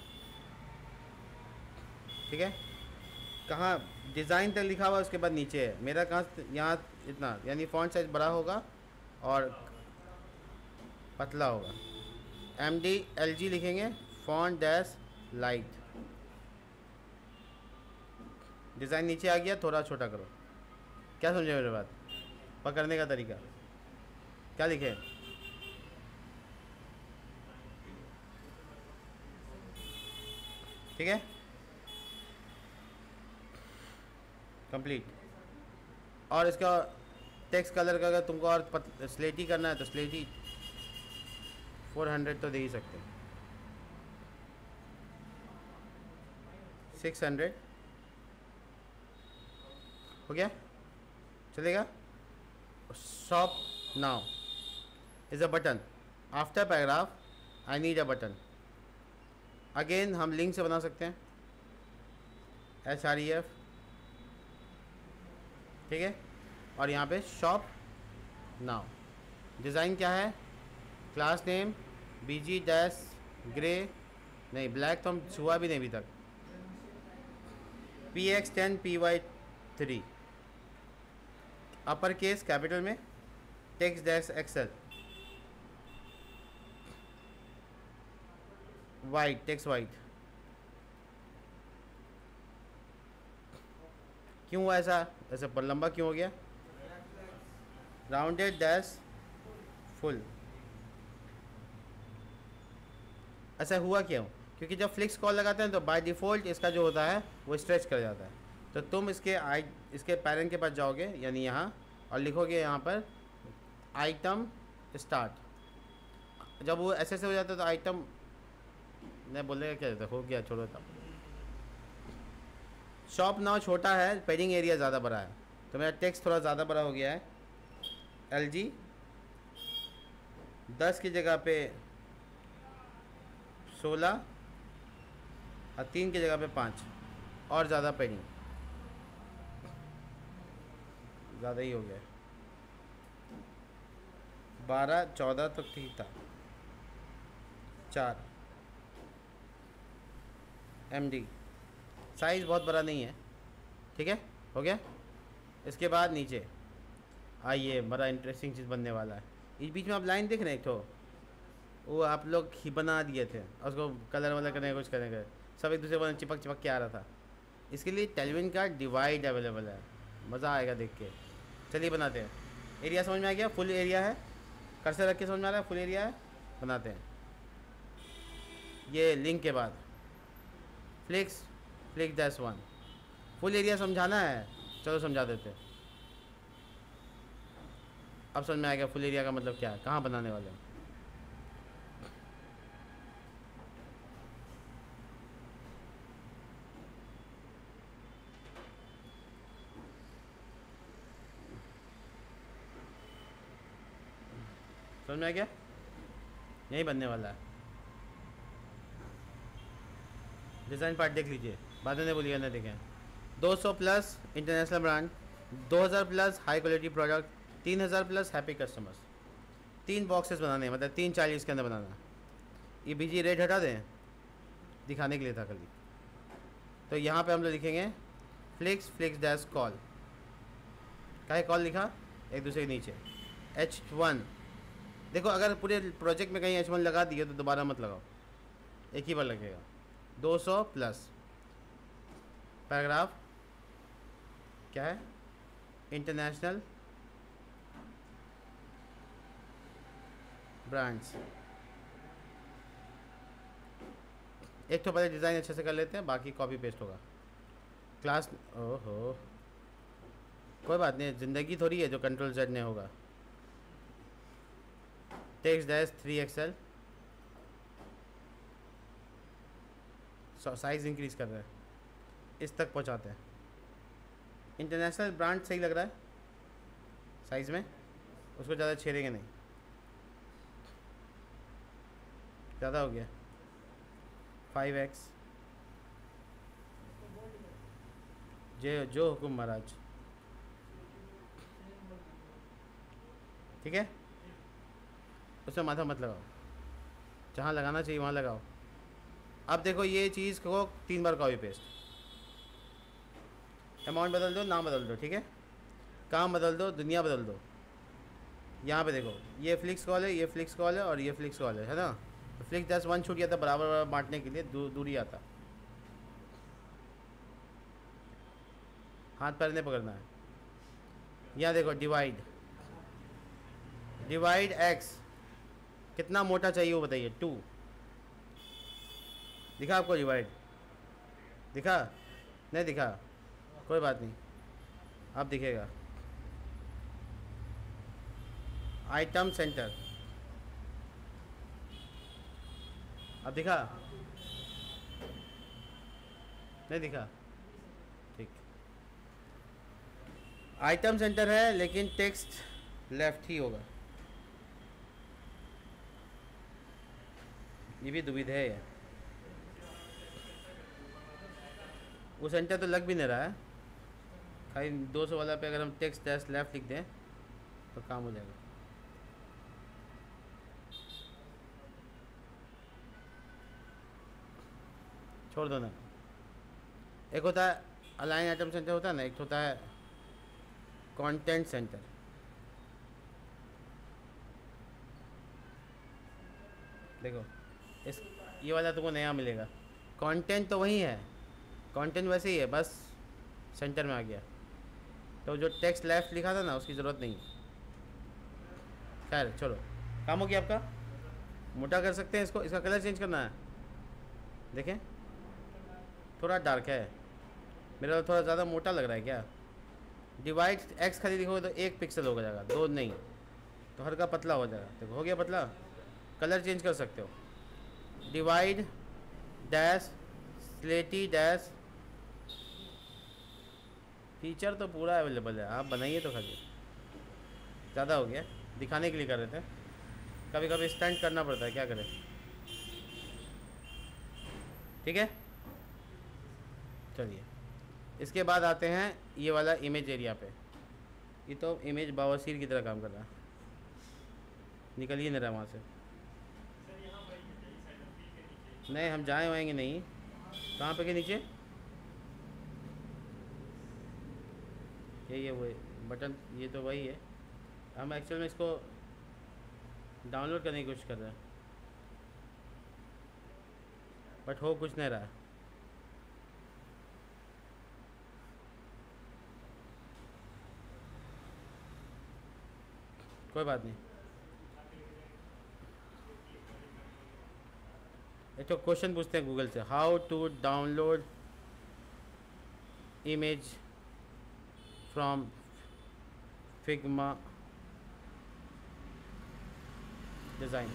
ठीक है। कहाँ डिज़ाइन तक लिखा हुआ है, उसके बाद नीचे है मेरा, कहाँ यहाँ इतना, यानी फॉन्ट साइज बड़ा होगा और पतला होगा। MD LG लिखेंगे, फॉन्ट डैश लाइट, डिज़ाइन नीचे आ गया, थोड़ा छोटा करो। क्या समझे मेरे बात? पकड़ने का तरीका क्या लिखे? ठीक है, कंप्लीट। और इसका टेक्स्ट कलर का अगर तुमको और स्लेटी करना है तो स्लेटी 400 तो दे ही सकते हैं। 600 हो गया, चलेगा। Shop now is a button after paragraph, I need a button. Again हम लिंक से बना सकते हैं, HREF, ठीक है। और यहाँ पे शॉप नाउ, डिज़ाइन क्या है, class name BG dash grey, नहीं ब्लैक तो हम छुआ भी नहीं अभी तक, PX10 PY3 upper case capital में, text dash XL, white text white. क्यों हुआ ऐसा, ऐसे पर लंबा क्यों हो गया, राउंडेड डैश फुल, ऐसा हुआ क्यों, क्योंकि जब फ्लिक्स कॉल लगाते हैं तो बाय डिफ़ॉल्ट इसका जो होता है वो स्ट्रेच कर जाता है। तो तुम इसके पैरेंट के पास जाओगे यानी यहाँ, और लिखोगे यहाँ पर आइटम स्टार्ट। जब वो ऐसे हो जाता है तो आइटम नहीं बोलेगा, क्या जाता हो गया, छोड़ो तब। शॉप नाउ छोटा है, पेडिंग एरिया ज़्यादा बड़ा है, तो मेरा टेक्स्ट थोड़ा ज़्यादा बड़ा हो गया है। LG 10 की जगह पे 16 और 3 की जगह पे 5, और ज़्यादा पेडिंग, ज़्यादा ही हो गया। 12 14 तो ठीक था, 4 MD, साइज़ बहुत बड़ा नहीं है, ठीक है, हो गया। इसके बाद नीचे आइए, बड़ा इंटरेस्टिंग चीज़ बनने वाला है। इस बीच में आप लाइन देख रहे हैं, तो वो आप लोग ही बना दिए थे, और उसको कलर वलर करने कुछ करेंगे, सब एक दूसरे पर चिपक चिपक के आ रहा था। इसके लिए टेलविन का डिवाइड अवेलेबल है, मज़ा आएगा देख के। चलिए बनाते हैं। एरिया समझ में आ गया, फुल एरिया है, कर्सर रख के समझ में आ रहा है, फुल एरिया है, बनाते हैं। ये लिंक के बाद फ्लिक्स डैश 1, फुल एरिया समझाना है, चलो समझा देते हैं। अब समझ में आ गया फुल एरिया का मतलब क्या है, कहाँ बनाने वाले हैं। समझ में आ गया, यही बनने वाला है। डिज़ाइन पार्ट देख लीजिए, बाद में बोलिएगा ना देखें। 200 plus international brand, 2000 plus high quality product, 3000 plus happy customers. 3 boxes बनाने हैं, मतलब 340 के अंदर बनाना। ये BG रेट हटा दें, दिखाने के लिए था कल। तो यहाँ पे हम लोग लिखेंगे फ्लिक्स डैश कॉल, क्या कॉल लिखा एक दूसरे के नीचे, H1। देखो अगर पूरे प्रोजेक्ट में कहीं H1 लगा दिए तो दोबारा मत लगाओ, एक ही बार लगेगा। 200 प्लस पैराग्राफ क्या है, इंटरनेशनल ब्रांड्स। एक तो पहले डिज़ाइन अच्छे से कर लेते हैं, बाकी कॉपी पेस्ट होगा। क्लास, ओहो कोई बात नहीं, ज़िंदगी थोड़ी है जो कंट्रोल Z नहीं होगा। Text dash 3XL, size increase कर रहे हैं, इस तक पहुंचाते हैं। इंटरनेशनल ब्रांड सही लग रहा है साइज़ में, उसको ज़्यादा छेड़ेंगे नहीं, ज़्यादा हो गया। 5X, जो हुकुम महाराज, ठीक है। उसमें माथा मत लगाओ, जहाँ लगाना चाहिए वहाँ लगाओ। अब देखो ये चीज़ को 3 बार कॉपी पेस्ट, अमाउंट बदल दो, नाम बदल दो, ठीक है, काम बदल दो, दुनिया बदल दो। यहाँ पे देखो ये फ्लिक्स कॉल है, ये फ्लिक्स कॉल है, और ये फ्लिक्स कॉल है ना। तो फ्लिक्स डैश 1 छूट गया था, बराबर बांटने के लिए दूरी आता, हाथ पैर नहीं पकड़ना है। यहाँ देखो डिवाइड X, कितना मोटा चाहिए वो बताइए, 2। दिखा आपको डिवाइड, दिखा नहीं दिखा, कोई बात नहीं। अब दिखेगा आइटम सेंटर, अब दिखा? नहीं दिखा? ठीक। आइटम सेंटर है लेकिन टेक्स्ट लेफ्ट ही होगा, ये भी दुविधा है। वो सेंटर तो लग भी नहीं रहा है, खाली 200 वाला पे अगर हम टेक्स्ट डैश लेफ्ट लिख दें तो काम हो जाएगा। छोड़ दो ना। एक होता है अलाइन आइटम सेंटर होता है ना, एक होता है कंटेंट सेंटर। देखो इस ये वाला तुमको नया मिलेगा। कंटेंट तो वही है, कंटेंट वैसे ही है, बस सेंटर में आ गया। तो जो टेक्स्ट लेफ्ट लिखा था ना उसकी ज़रूरत नहीं। खैर चलो, काम हो गया आपका। मोटा कर सकते हैं इसको, इसका कलर चेंज करना है। देखें थोड़ा डार्क है, मेरा तो थोड़ा ज़्यादा मोटा लग रहा है क्या? डिवाइड एक्स खाली लिखोगे तो 1 पिक्सल हो जाएगा, 2 नहीं, तो हल्का पतला हो जाएगा। देखो हो गया पतला। कलर चेंज कर सकते हो, डिवाइड डैश स्लेटी डैश। फीचर तो पूरा अवेलेबल है, आप बनाइए तो खाली। ज़्यादा हो गया, दिखाने के लिए कर रहे थे, कभी कभी स्टंट करना पड़ता है, क्या करें। ठीक है चलिए, इसके बाद आते हैं ये वाला इमेज एरिया पे। ये तो इमेज बावसीर की तरह काम कर रहा है, निकल ही नहीं रहा वहाँ से। नहीं हम जाए आएंगे नहीं। कहाँ पे के नीचे? यही है वो बटन, ये तो वही है। हम एक्चुअल में इसको डाउनलोड करने की कोशिश कर रहे हैं बट हो कुछ नहीं रहा है। कोई बात नहीं। एक तो क्वेश्चन पूछते हैं गूगल से, how to download image from Figma design.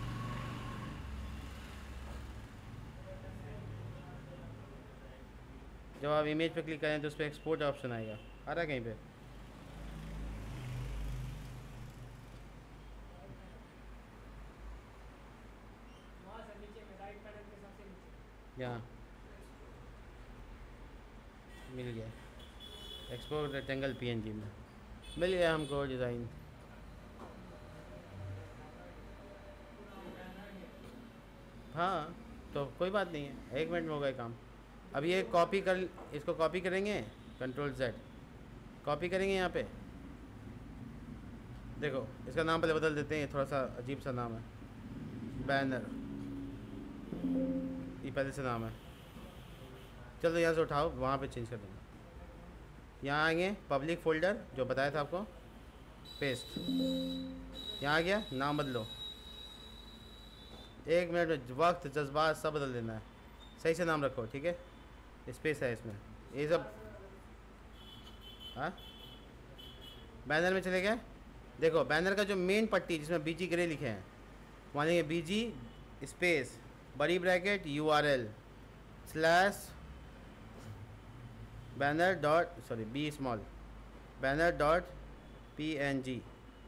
जब आप इमेज पे क्लिक करें तो उस पर एक्सपोर्ट ऑप्शन आएगा, आ रहा है कहीं पे? यहाँ मिल गया एक्सपोर्ट रेक्टेंगल पीएनजी में, मिल गया हमको डिज़ाइन। हाँ तो कोई बात नहीं है, 1 मिनट में होगा ये काम। अब ये कॉपी कर, इसको कॉपी करेंगे, Ctrl Z कॉपी करेंगे यहाँ पे। देखो इसका नाम पहले बदल देते हैं, ये थोड़ा सा अजीब सा नाम है, बैनर, ये पहले से नाम है। चलो यहाँ से उठाओ, वहाँ पे चेंज कर देंगे। यहाँ आएंगे पब्लिक फ़ोल्डर जो बताया था आपको, पेस्ट, यहाँ आ गया, नाम बदलो। 1 मिनट में वक्त जज्बात सब बदल देना है, सही से नाम रखो ठीक है। स्पेस है इसमें, ये सब। हाँ बैनर में चले गए। देखो बैनर का जो मेन पट्टी जिसमें बीजी ग्रे लिखे हैं, वहाँ लिखे बीजी स्पेस बड़ी bracket URL slash banner dot sorry B small banner dot PNG।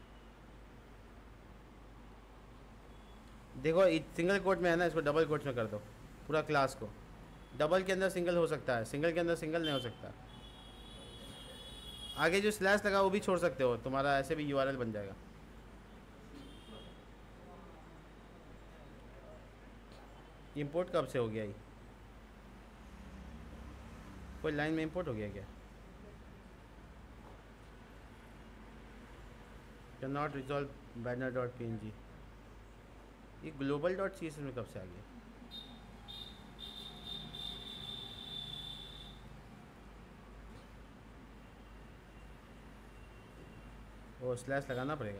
देखो सिंगल कोट में है ना, इसको डबल कोट्स में कर दो पूरा क्लास को। डबल के अंदर सिंगल हो सकता है, सिंगल के अंदर सिंगल नहीं हो सकता। आगे जो स्लैश लगा वो भी छोड़ सकते हो, तुम्हारा ऐसे भी URL बन जाएगा। इंपोर्ट कब से हो गया? ये कोई लाइन में इंपोर्ट हो गया क्या? Can not resolve banner dot PNG। ये ग्लोबल डॉट CSS में कब से आ गया? वो स्लैश लगाना पड़ेगा।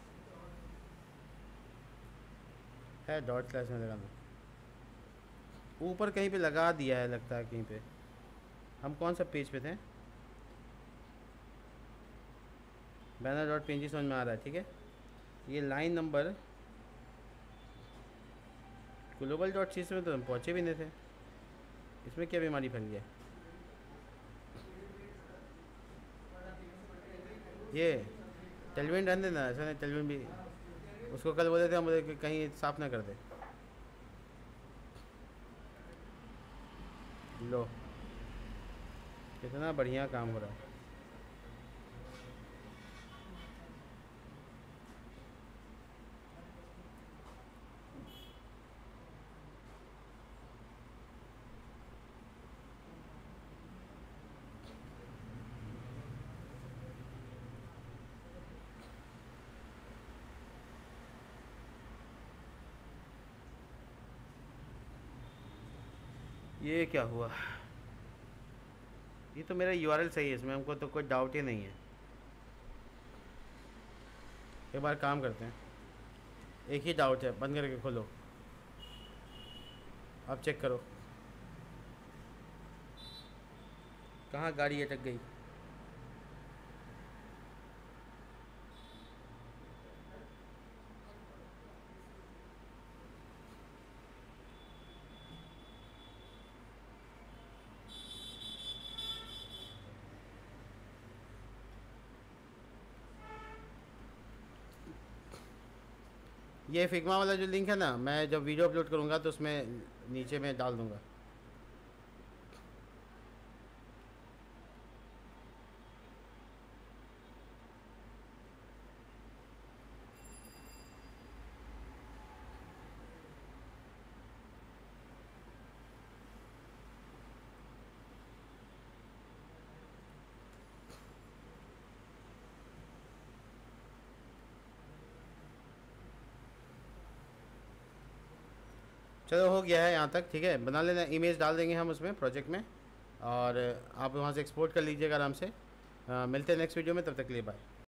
है डॉट स्लैश में लगाना। ऊपर कहीं पे लगा दिया है लगता है कहीं पे। हम कौन सा पेज पे थे? बैनर डॉट पीएनजी समझ में आ रहा है, ठीक है। ये line number global dot C में तो हम पहुँचे भी नहीं थे। इसमें क्या बीमारी फैल गया? ये टेलविन रहने देना, ऐसा नहीं टेलविन भी उसको कल बोले थे हम, बोले कि कहीं साफ ना कर दे। लो कितना बढ़िया काम हो रहा है। ये क्या हुआ? ये तो मेरा यूआरएल सही है, इसमें हमको तो कोई डाउट ही नहीं है। एक बार काम करते हैं, एक ही डाउट है, बंद करके खोलो, अब चेक करो कहाँ गाड़ी अटक गई। ये फिग्मा वाला जो लिंक है ना, मैं जब वीडियो अपलोड करूँगा तो उसमें नीचे में डाल दूँगा। चलो हो गया है यहाँ तक, ठीक है। बना लेना, इमेज डाल देंगे हम उसमें प्रोजेक्ट में, और आप वहाँ से एक्सपोर्ट कर लीजिएगा आराम से। मिलते हैं नेक्स्ट वीडियो में, तब तक के लिए बाय।